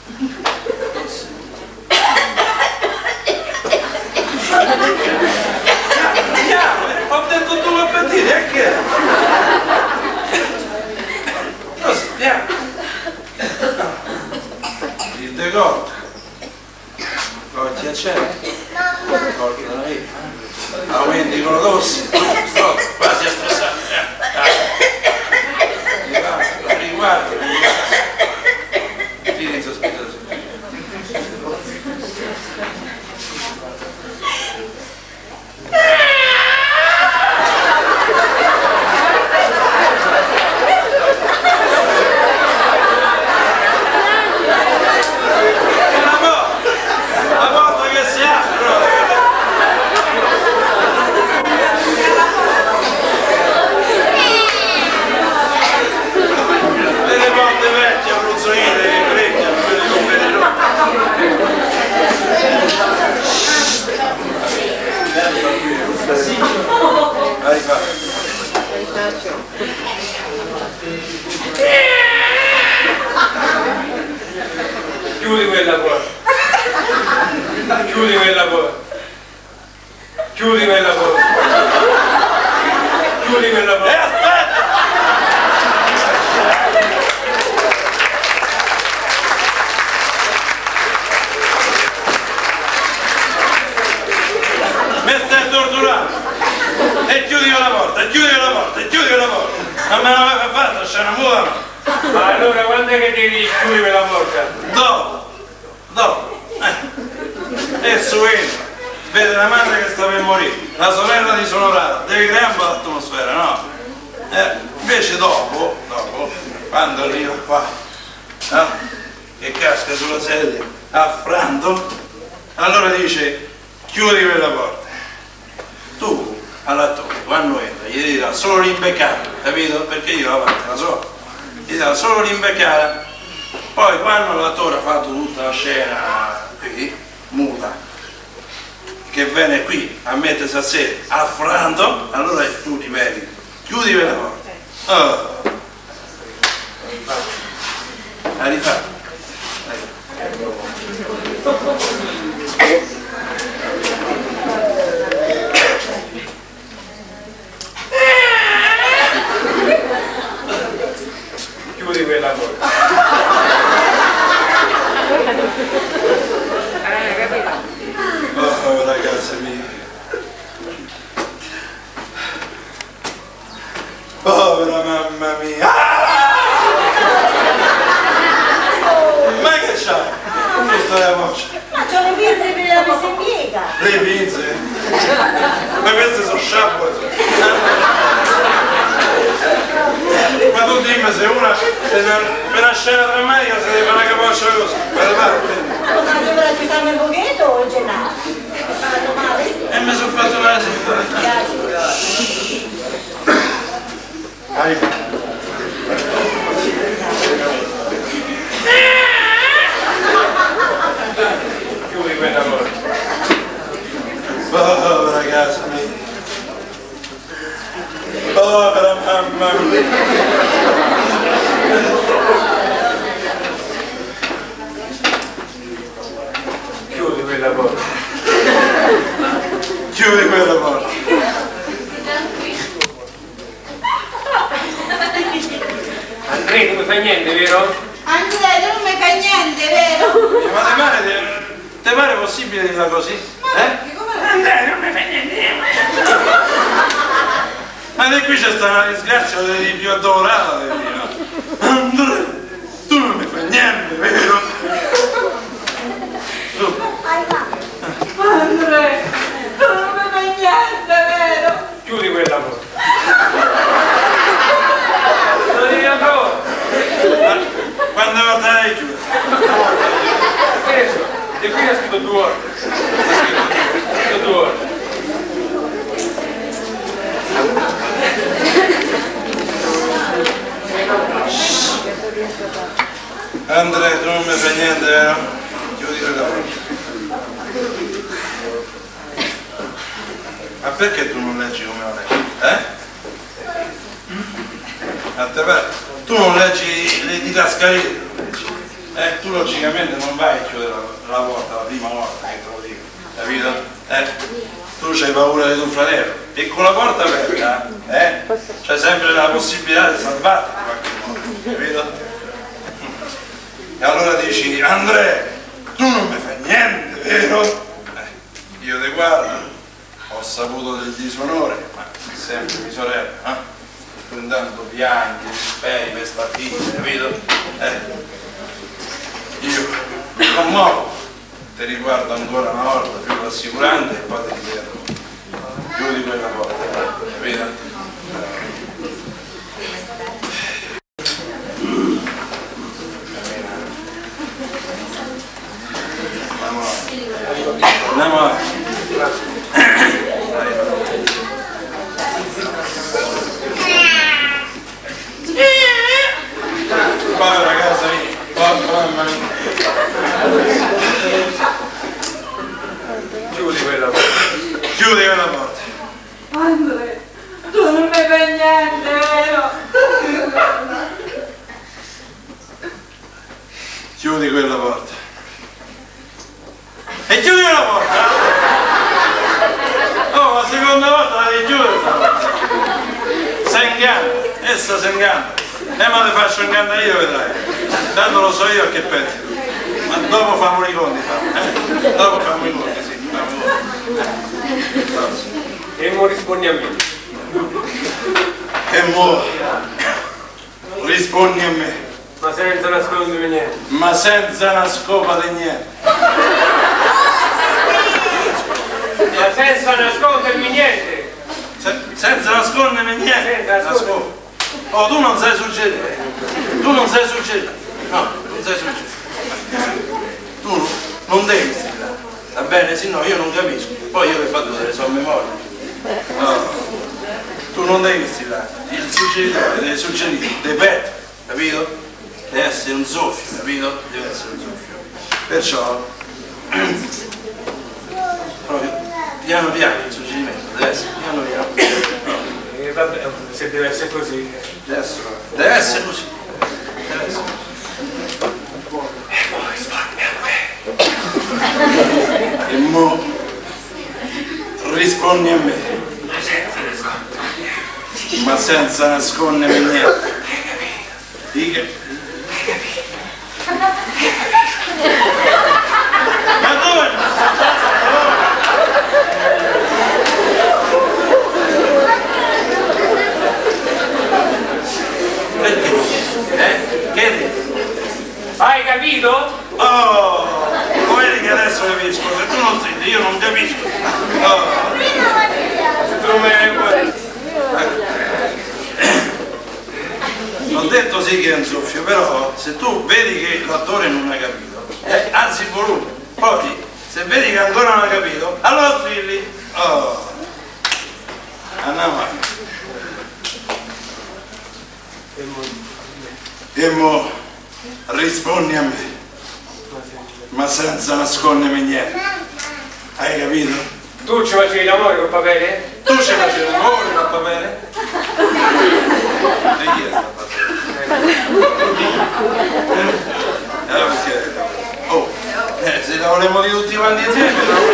Andiamo, eh, ho detto due colpettini, e che? Così, andiamo. Il decotto. Occhi a cielo. Porta la vita. Aumenti con la tosse. Stop, quasi a strozzare. Riguardo, riguardo. Tiri in sospiro. La porta che si apre. Le porte vecchie, abruzzolite, che brecchiano, quelle con bene rotte. La rifaccio. Chiudi quella porta. Chiudi quella porta. Chiudi quella porta. Chiudi quella porta. E aspetta! Mi stai torturando! E chiudi la porta, e chiudi la porta, e chiudi la porta! Non me la vai a fare, sta scena muta! Ma allora quando è che devi chiudere quella porta? Dopo! Dopo! Eh. E su entra! Vede la madre che sta per morire, la sorella disonorata, devi creare un po' l'atmosfera, no? Eh, invece dopo, dopo, quando arriva qua, no? Che casca sulla sedia, affranto, allora dice, chiudi quella porta. Tu, all'attore, quando entra, gli dirà solo l'imbeccata, capito? Perché io la parte la so. Gli dirà solo l'imbeccata. Poi quando l'attore ha fatto tutta la scena qui, muta, che viene qui a mettersi a sé affranto, allora tu ripeti, chiudi quella porta. Oh. La rifà. Chiudi quella porta. Oh ragazze mie. Povera mamma mia. Ma che c'hai? Come sta la voce? Ma c'ho le pinze per la messa in piega. Le pinze? Ma queste sono sciabole. Ma tu dimmi se una per una scena drammatica si deve fare una capoccia così, per le parti. Ma non dovrà aggiustarmi un pochetto o c'è nato? Fatto male? E mi sono fatto male. Hai Chiudi quella porta. oh ragazzi mia. Povera mamma mia. Chiudi quella porta. Chiudi quella porta. Andrea non mi fa niente, vero? Andrea, tu non mi fai niente, vero? Ma te pare, te, te pare possibile dirla così? Eh? Andrea non mi fa niente. Ma di qui c'è sta una disgrazia di più adorata, devi dire, no? Andrea, tu non mi fai niente, vero? Tu. Andrea, tu non mi fai niente, vero? Chiudi quella porta. Lo devi ancora. Quante volte l'hai chiuso? Che so? E qui ha scritto due volte. Ha scritto due volte. Andrea, tu non mi fai niente, vero? Chiudi quella porta. Ma perché tu non leggi come lo leggi? Eh? A te pare? Tu non leggi le didascalie, eh? Tu logicamente non vai a chiudere la, la porta la prima volta che te lo dico, capito? Eh? Tu c'hai paura di tuo fratello e con la porta aperta, eh? C'è sempre la possibilità di salvarti in qualche modo, capito? E allora dici, Andrea, tu non mi fai niente, vero? Eh, io ti guardo, ho saputo del disonore, ma sempre mia sorella, eh? Tu intanto piangi, speri per sta figlia, capito? Eh? Io non muovo, ti riguardo ancora una volta più rassicurante e poi ti chiedo, chiudi quella porta, capito? Andiamo avanti. Povera ragazza mia, povera mamma mia. Chiudi quella porta. Chiudi quella porta. Andrea, tu non mi fai niente, vero? Chiudi quella porta. E chiudi quella porta! essa si inganna. E ma le faccio ingannare io, vedrai. Tanto lo so io a che pezzo. Ma dopo fammo i conti, fammo, eh? Dopo fammo i conti, sì, fammo i conti. E mo rispondi a me. E mo rispondi a me. Ma senza nascondermi niente. Ma senza una scopa di niente. Ma senza nascondermi niente. Se, senza nascondermi niente. Senza nascondermi. Oh, tu non sai suggerire. Tu non sai suggerire. No, non sai suggerire. Tu non devi stilare. Va bene? Sì, no, io non capisco. Poi io le battute le so a memoria. No. Tu non devi stilare. Il suggeritore deve suggerire. Ripeto, capito? Deve essere un soffio, capito? Deve essere un soffio. Perciò, proprio piano piano il suggerimento, deve essere piano piano. E vabbè, se deve essere così. Deve essere, deve essere così. Deve essere. E poi rispondi a me. E mo rispondi a me. Ma senza nascondermi niente. Dica. Ma dove? Perché? Eh? Che hai detto? Hai capito? Oh! Vedi che adesso capisco, se tu non senti io non capisco. Oh! Se tu me ne vuoi. Ho detto sì che è un soffio, però se tu vedi che l'attore non ha capito, eh, alzi il volume, poi se vedi che ancora non ha capito, allora strilli. Oh. Andiamo avanti. E mo rispondi a me, ma senza nascondermi niente. Hai capito? Tu ci facevi l'amore col papere? Tu ci facevi l'amore col papere? E chi è sta allora perché? Oh, eh, se la volevamo di tutti quanti insieme,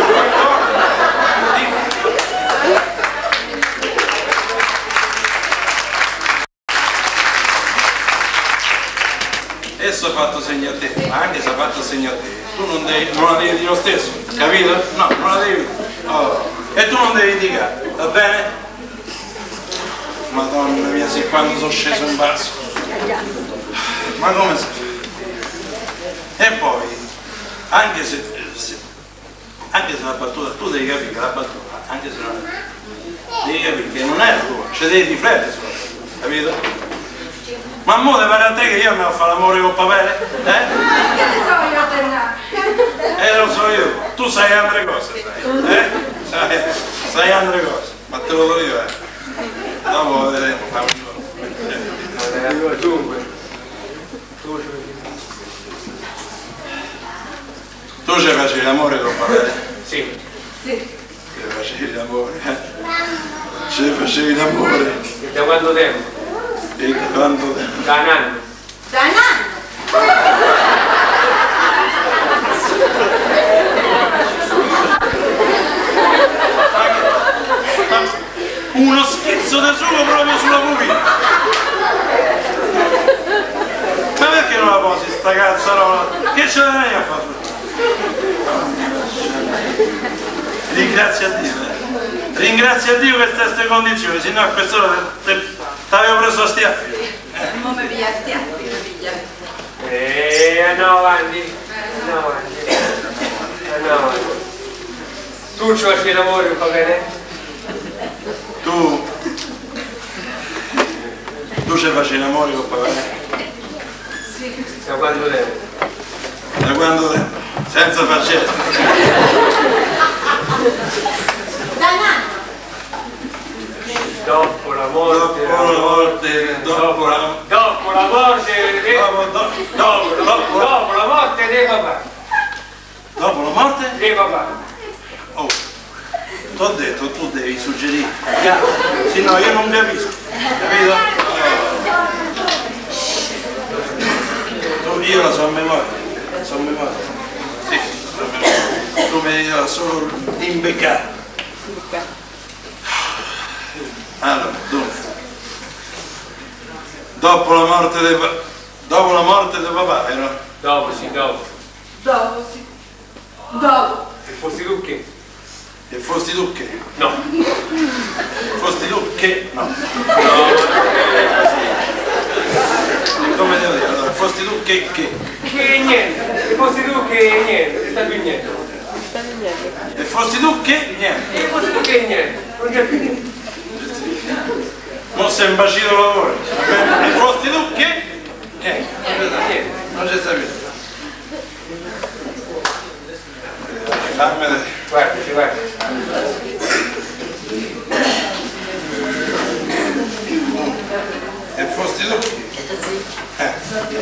adesso ha fatto segno a te, ma anche se ha fatto segno a te, tu non, devi, non la devi dire lo stesso, capito? No, non la devi dire. Oh. E tu non devi indicare, va bene? Madonna mia, se quando sono sceso in basso. Ma come sei? E poi, anche se, se anche se la battuta, tu devi capire che la battuta, anche se non è, devi capire che non è la tua, cioè devi riflettere sulla tua, capito? Ma mo te pare a te che io mi ho fatto l'amore col papere? Eh? Che ne so io, Bernardo? Eh lo so io, tu sai altre cose, sai, eh? Sai, sai altre cose, ma te lo do io, eh. Dopo vedremo, fammi Allora, dunque, tu tu ci facevi l'amore col papere? sì. Sì. Ci facevi l'amore, eh? Ci facevi l'amore? E da quanto tempo? E da quanto tempo? Da un anno. Da un anno. Uno schizzo da solo proprio sulla pupilla. Ma perché non la posi sta cazzarola? Che ce l'hai a fare? Ringrazia a Dio, eh. Ringrazia a Dio che stai in queste condizioni, sennò a quest'ora t'avevo preso a stiaffi. Eh. Non mi piglia stiaffi, mi piglia. E andiamo avanti. Andiamo avanti. Andiamo avanti. Tu ci facevi l'amore col papere? Tu, tu ci facevi l'amore col papere? Sì. Da quanto tempo? Da quando tempo? Senza faccetta. Da un anno. Dopo la morte. Dopo la morte, dopo la Dopo la morte. di- dopo, dopo, Dopo, dopo, dopo la morte di papà. dopo la morte? Di papà. Oh, ti ho detto, tu devi suggerire. Chiaro? Sì, no, io non capisco. Capito? Oh. Tu, io la so a memoria. La so a memoria. Sì, la so a memoria. Tu mi devi solo imbeccare. Allora, dunque. Dopo la morte del papà. Dopo la morte del papà, vero? Dopo, sì, dopo. Dopo, sì. Dopo. E fossi tu che? E fosti tu che? No. Fosti tu che? No. No. Come devo dire? Allora, fosti tu che che? Che niente. E fossi tu che niente. E sta più niente. E fosti tu che niente. E fossi tu che niente. Non c'è più niente. Non sei imbacito lavoro. E fosti tu che niente. Niente. Non c'è sapere. Fammi vedere. Guardaci, guarda. E fosti tu eh.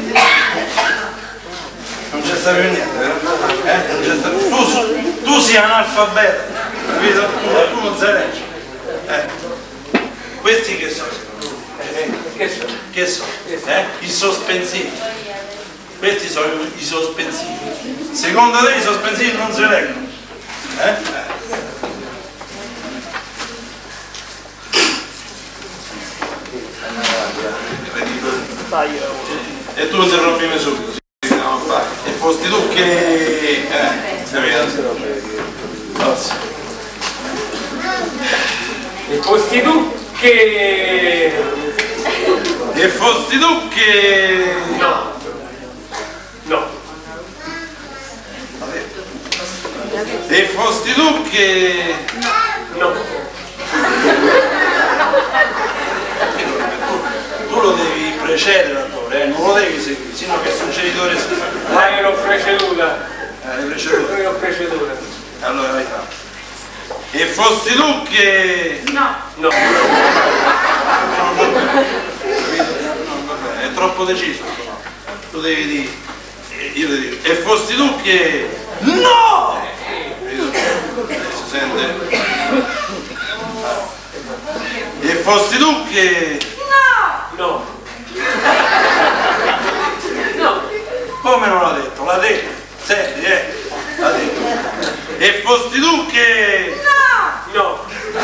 Non c'è stato più niente, vero? Eh? Non c'è stato... tu, tu sei analfabeto, capito? Tu non sai leggere. Eh. Questi che sono? Eh? Che so? Che sono? Eh? I sospensivi. Questi sono i sospensivi. Secondo te i sospensivi non si leggono? Eh? E tu interrompimi subito. E fosti tu che... Eh, capito? E fosti tu che... E fosti tu che... No. No. E fosti tu che... No. Tu lo devi precedere l'attore, eh? Non lo devi seguire, sino che il suo genitore si fa. Ah, io l'ho preceduta. Eh, l'hai preceduto. Io l'ho preceduta. Allora vai fatto. E fosti tu che... No. No. È troppo deciso, no? Tu devi dire, io devo dire, e fosti tu che... No! Si sente? E fosti tu che... No. No. Come non l'ha detto? L'ha detto. Senti, eh? L'ha detto. E fosti tu che... No.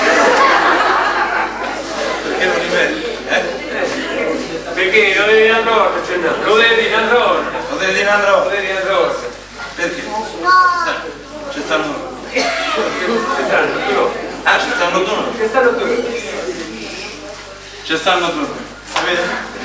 Perché non ripeti? Eh? Perché lo devi dire un'altra volta, Gennaro. Lo devi dire un'altra volta. Lo devi dire un'altra Lo volta. devi dire un'altra volta. Perché? Ci stanno... Ci stanno due. Ah, ci stanno due. Ci stanno due. Ci stanno due. Sapete?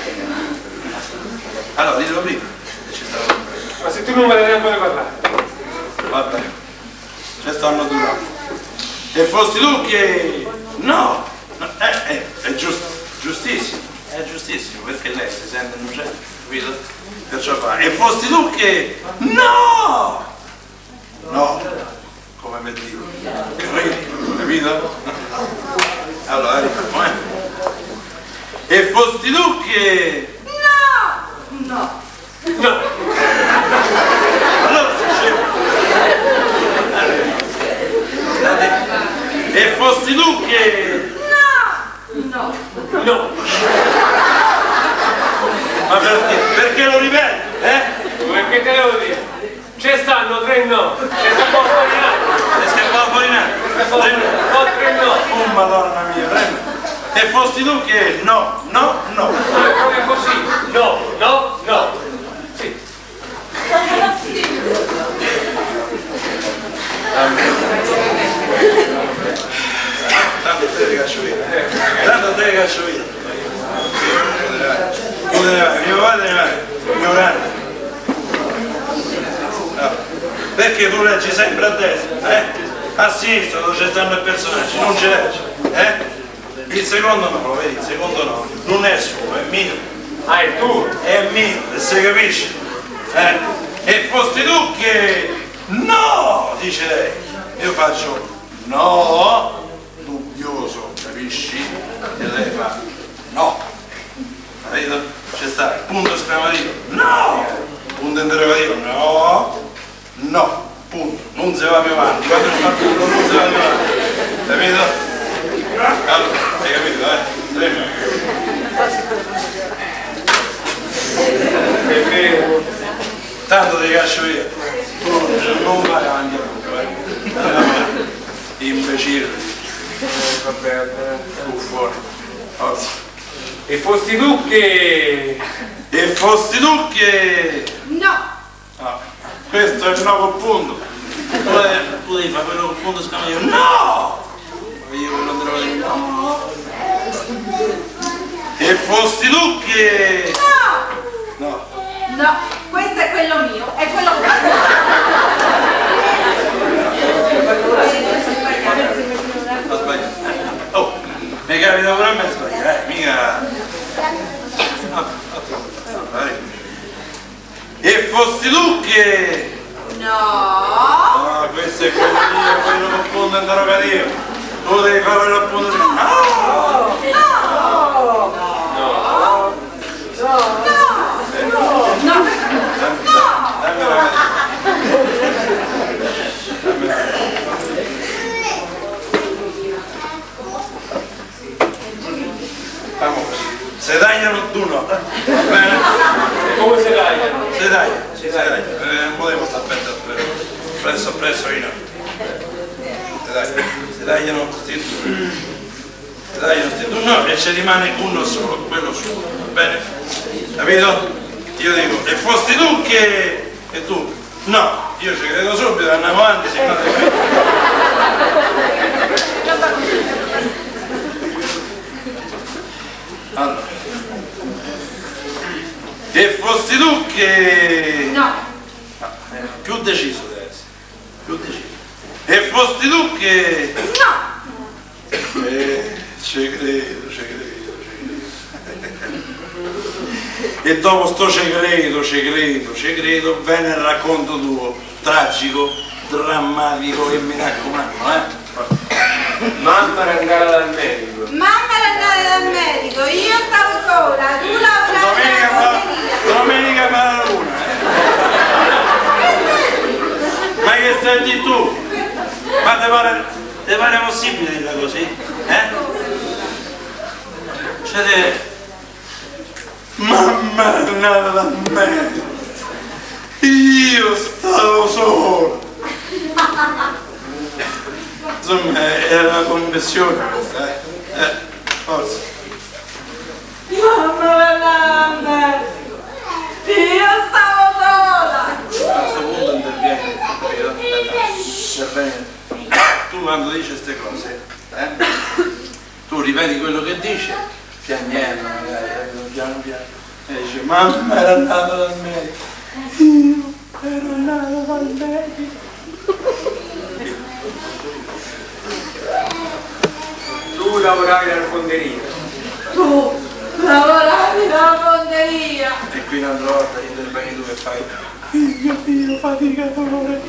Allora, dillo prima. Ci stanno due. Ma se tu non me ne devi parlare. Vabbè. Ci stanno due. E fosti tu che... No! No, eh, eh, è giusto, giustissimo. È giustissimo, perché lei si sente innocente, capito? Perciò fa. E fosti tu che... No! No! Come per dire. Capito? Capito? Allora, rifacciamo, eh? E fosti tu che... No! No. No. Allora scemo. E fosti tu che... No. No. Ma perché? Perché lo ripeti? Eh? Perché te lo dico? Ci stanno tre no. E sta fuori in alto. E scappava fuori in alto. Ho tre no. Oh madonna mia, prego. E fosti tu che... No, no, no. Ma è proprio così. No, no, no. Sì. Tanto te le caccio via. Tanto te le caccio via. Tu te ne vai, mio padre te ne vai. Ignorante. No. Perché tu leggi sempre a destra, eh? A sinistra dove ci stanno i personaggi, non ci leggi, eh? Il secondo no, lo vedi, il secondo no. Non è suo, è mio. Ah, è tu? È mio, se capisci? Eh? E fosti tu che... No! Dice lei. Io faccio no, dubbioso, capisci? E lei fa no. Capito? C'è sta il punto esclamativo. No! Punto interrogativo. No! No! Punto. Non si va più avanti. Quando c'è il punto non si va più avanti. Capito? Allora, hai capito, eh? Tre minuti. È vero. Tanto ti caccio via. Tu non vai avanti a lungo, eh? Allora, imbecille. Vabbè, vabbè. Tu fuori. Forza. E fossi tu che... E fossi tu che... No. No, questo è il no col punto. Tu devi, tu devi fare quello col punto, scambio io. No! Io quello devo dire no. E fossi tu che... No. No. No, questo è quello mio, è quello che... Ho sbagliato. Oh, mi capita pure a me sbagliare, eh, mica... No, no, e fossi tu che... No. No, questo è quello mio, quello col punto interrogativo. Tu devi fare quello appunto... No! No. No. No. No. Dammi la verità. Vamo così. Se tagliano tu no. Va bene? Come si tagliano? Se tagliano, si tagliano. Eh, non potevo stare aspetta presso presso io. Se tagliano, se tagliano sti due. Se tagliano sti due no e ci rimane uno solo, quello solo. Va bene? Capito? Io dico, e fossi tu che... e tu? No, io ci credo subito, andiamo avanti, se no allora. E fossi tu che... No. No, eh, più deciso deve essere, più deciso. E fossi tu che... No. Eh, ci credo, ci credo, ci credo. E dopo sto ci credo, ci credo, ci credo, viene il racconto tuo, tragico, drammatico e mi raccomando, eh? Mamma era andata dal medico. Mamma era andata dal medico, io stavo sola, tu lavoravi Domenica alla fa, porteria. domenica fa la luna, eh? Ma che stai di tu? Ma ti pare, ti pare possibile dire così? Eh? Cioè te... Mamma è nata da me, io stavo solo. Insomma, era una confessione questa, eh? Eh, forza. Mamma era nata da me, io stavo sola. A questo punto interviene, capito? Interviene. Tu quando dici queste cose, eh? Tu ripeti quello che dici, piagnendo magari, piano piano, e dice mamma era nata dal medico, io ero nata dal medico. Tu lavoravi alla fonderia. Tu lavoravi nella fonderia. E qui un'altra volta intervieni tu che fai figlio mio faticatore.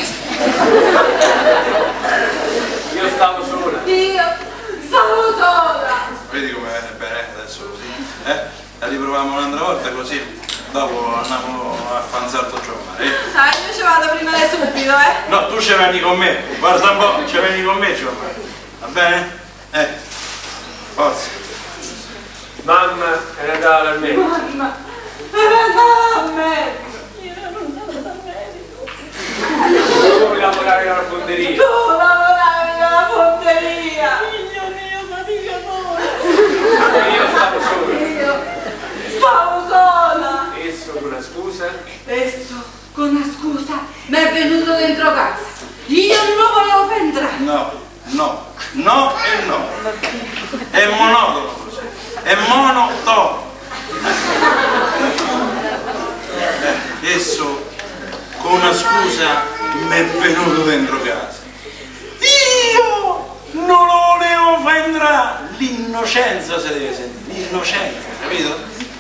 Io stavo sola. Io stavo sola. Vedi come viene bene adesso così? Eh? La riproviamo un'altra volta così dopo andiamo a fare un salto giovane. Eh? Ah, io ci vado prima di subito, eh. No, tu ci vieni con me, guarda un po', ci vieni con me giovane. Va bene? Eh, forza. Mamma era andata dal medico. Mamma era andata dal medico. Io ero andata dal medico. Tu lavoravi alla fonderia. Tu lavoravi nella fonderia. Figlio mio faticatore. E io stavo sola. Io stavo sola. Esso con una scusa. Adesso, con una scusa, mi è venuto dentro casa. Io non volevo più entrare. No, no, no e no. È monotono così. È monotono. Eh, esso con una scusa mi è venuto dentro casa. Io non lo volevo far entrare. L'innocenza si deve sentire, l'innocenza, capito?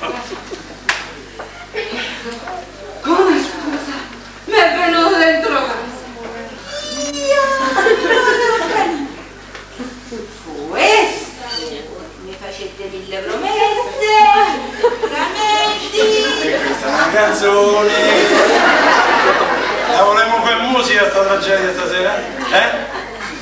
Con una scusa, mi è venuto dentro casa. Io non volevo prendere. Questo mi facete mille promesse, giuramenti. E questa è una canzone. La volevamo fare musica sta tragedia stasera? Eh?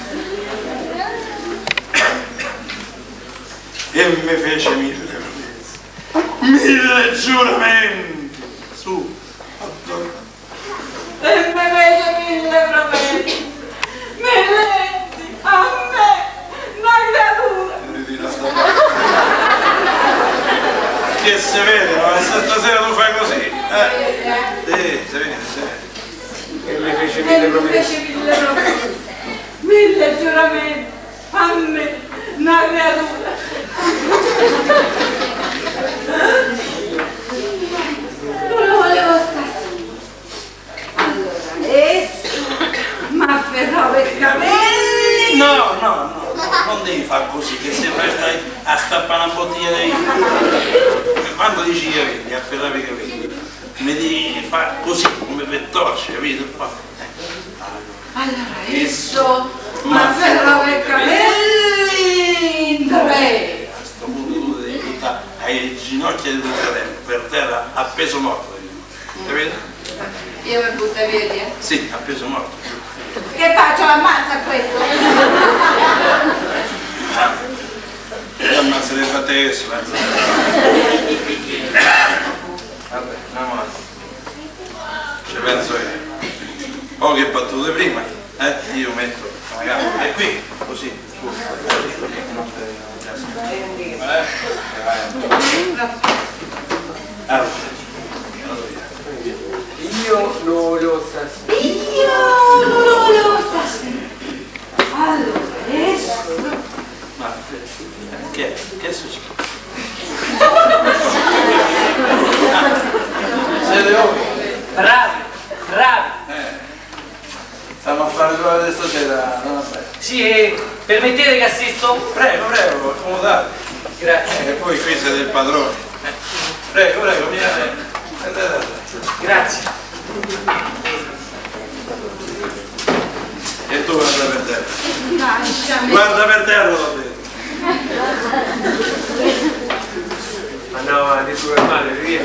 E mi fece mille promesse, mille giuramenti. Su, E mi fece mille promesse, mille a me, una creatura. vedi la storia. che si vede, ma stasera tu fai così. Eh? Sì, si vede, si vede. E mi fece E mille mi promesse. fece mille promesse, mille giuramenti, a me, una creatura. Non lo volevo stasera. Allora, esso mi afferrava i capelli. No, no, no, no, non devi fare così, che sempre stai a stappare una bottiglia di vino. Quando dici i capelli, afferrare i capelli, mi devi fare così, come per torcere, capito? Allora, esso mi afferrava i capelli in tre. A questo punto tu devi buttare ai ginocchia di tuo fratello, per terra, appeso morto, capito? Io mi butto via, eh? Sì, appeso morto. Che faccio? L'ammazza a questo? Io ammazzerei fatte adesso, penso. Vabbè, andiamo avanti. Ci penso io. Oh, che battute prima, eh? Io metto la gamba, e qui, così, su, così, non te la allora. Io non lo so. Io non lo volevo stasera. Allora, adesso... Ma che, che è successo? Siete ovvi? Bravi, bravi. Eh. Stiamo a fare prova di stasera, non vabbè. Sì, e permettete che assisto? Prego, prego, accomodate. Grazie. E poi qui siete il padrone. Eh. Prego, prego, vieni. Andate. Grazie. E tu guarda per terra. Lasciami. Guarda per terra, l'ho detto. Andiamo avanti su per male, via.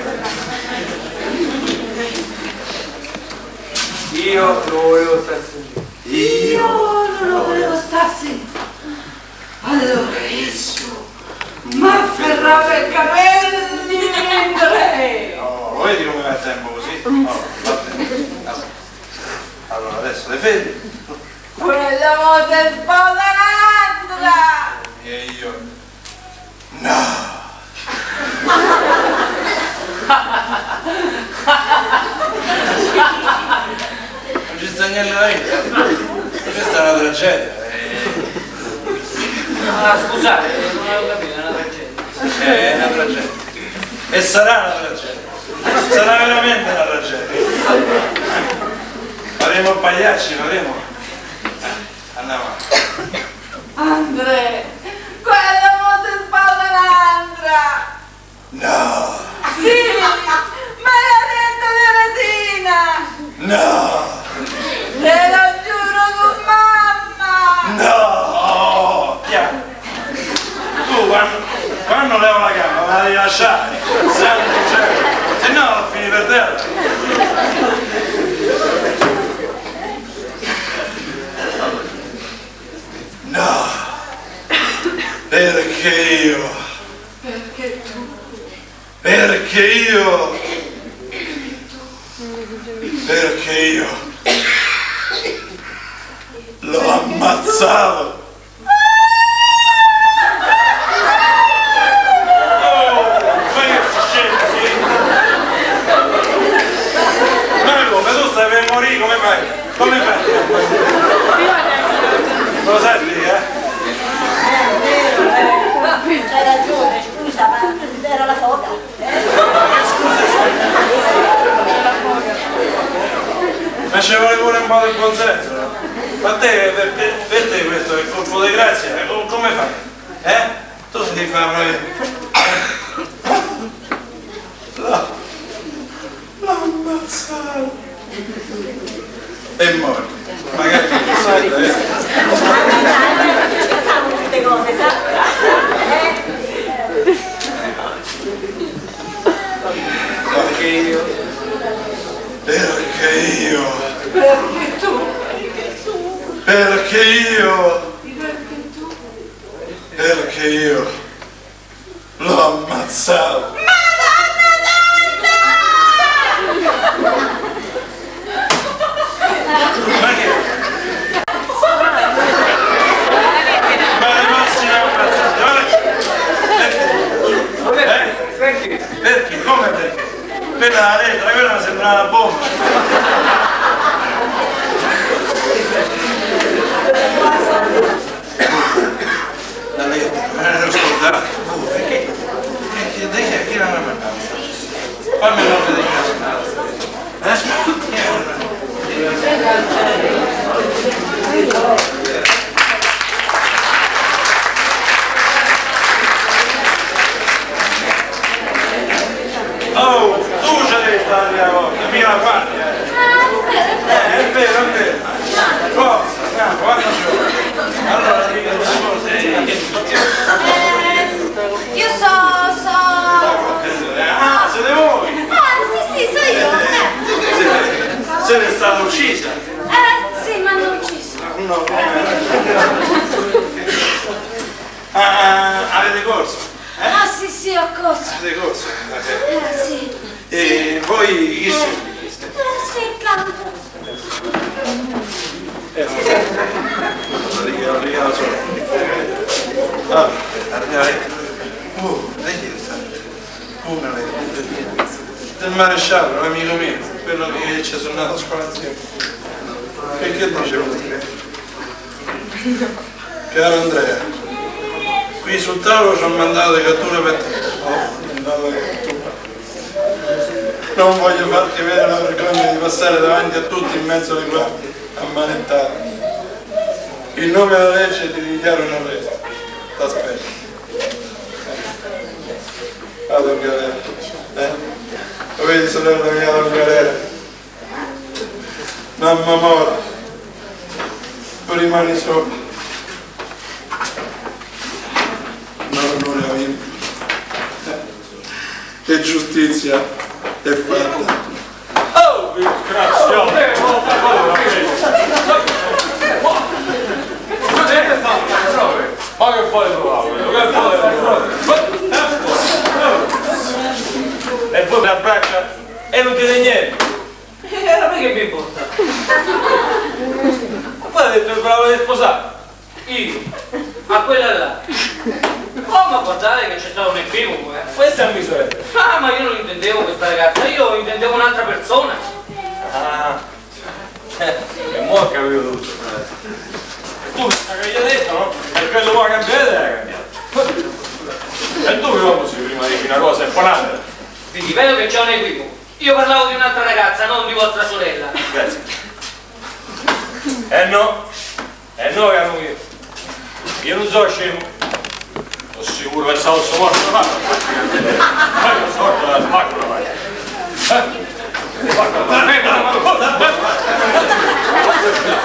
Io non volevo stasera. Io non lo volevo stasera. Allora, adesso mi afferrava i capelli in tre. Oh, vedi come va il tempo così? Oh, va bene. Allora, allora adesso le fermi. Quella moto sposa l'altra. E io... No! Non ci sta niente da ridere. Questa è una tragedia. Ah, scusate, non avevo capito, è una tragedia. È una tragedia. E sarà una tragedia. Sarà veramente una tragedia. Faremo pagliacci, faremo. Eh, andiamo avanti. Andre, quella moto sposa l'altra. No! Sì, me l'ha detto Teresina. No! Te lo giuro su mamma. No! Piano! Tu quando, quando levo la gamba me la devi lasciare! Santo cielo! Se no la fini per terra! No! Perché io? Perché tu? Perché io? Perché io? L'ho ammazzato! Per morire come fai? Come fai? Lo senti, eh? C'hai ragione, scusa, ma era la foca. Ma ci vuole pure un po' di buon senso, no? Ma te, per, per, per te questo è il colpo di grazia, come fai? Eh? Tu si devi fare l'ho ammazzato. È morto. Magari non si vede, eh? Facciamo queste cose, sa? Perché io? Perché io? Perché tu? Perché io? Perché tu? Perché io? L'ho ammazzato. Ma che? Ma le massime ammazzate, guarda! Eh? una bomba. La lettera, me ne ero scordato. Che? Che? Che? Che l'hanno mandato? Fammi il nome di casa. Oh, tu ce devi stare la volta, mica la guardia. Eh, è vero, è vero. Forza, andiamo, guarda giù. Allora, dica una cosa. Io so, so... Ah, siete voi? Ah, sì, sì, so io. Eh, Siete stata uccisa? eh sì, mi hanno ucciso. No. Ah, avete corso? Eh? Ah, sì, sì, ho corso. Avete corso? Eh, sì. E voi chi siete? Eh, sì, il campo. Riga, riga la sorte. Ah, arrivederci. Oh, lei chi è stata? Una lei. Del maresciallo, l'amico mio, quello che ci sono andato a scuola insieme. E che dicevo? Caro Andrea, qui sul tavolo ci hanno mandato le catture per te. Oh, non voglio farti avere la vergogna di passare davanti a tutti in mezzo alle guardie, ammanettati. In nome della legge ti dichiaro un arresto. T'aspetto. Vado in galera. Eh? Lo vedi, sorella mia, vado in galera. Mamma mora. Tu rimani sopra. Non non ne ho io. Che giustizia è fatta. Oh, disgraziato! Ma che vuoi trovare? Che vuoi trovare? E poi mi abbraccia e non dite niente. E a me che mi importa? Ma poi ha detto che bravo di sposare. Io, a quella là. Oh, ma guardate che c'è stato un equivoco, eh. Questa è mia sorella. Ah, ma io non intendevo questa ragazza, io intendevo un'altra persona. Ah, e mo ho capito tutto. E tu, che gli hai detto, no? Per quello vuoi cambiare, l'hai cambiato. E tu che uomo sei prima di dire una cosa, è panata. Quindi vedo che c'è un equivoco. Io parlavo di un'altra ragazza, non di vostra sorella. Grazie. Eh no, eh no, caro mio. Io non so scemo. Sono sicuro che stavo sopra la mano. Fai una sorta da spacco la mano. Eh? Spacco la mano.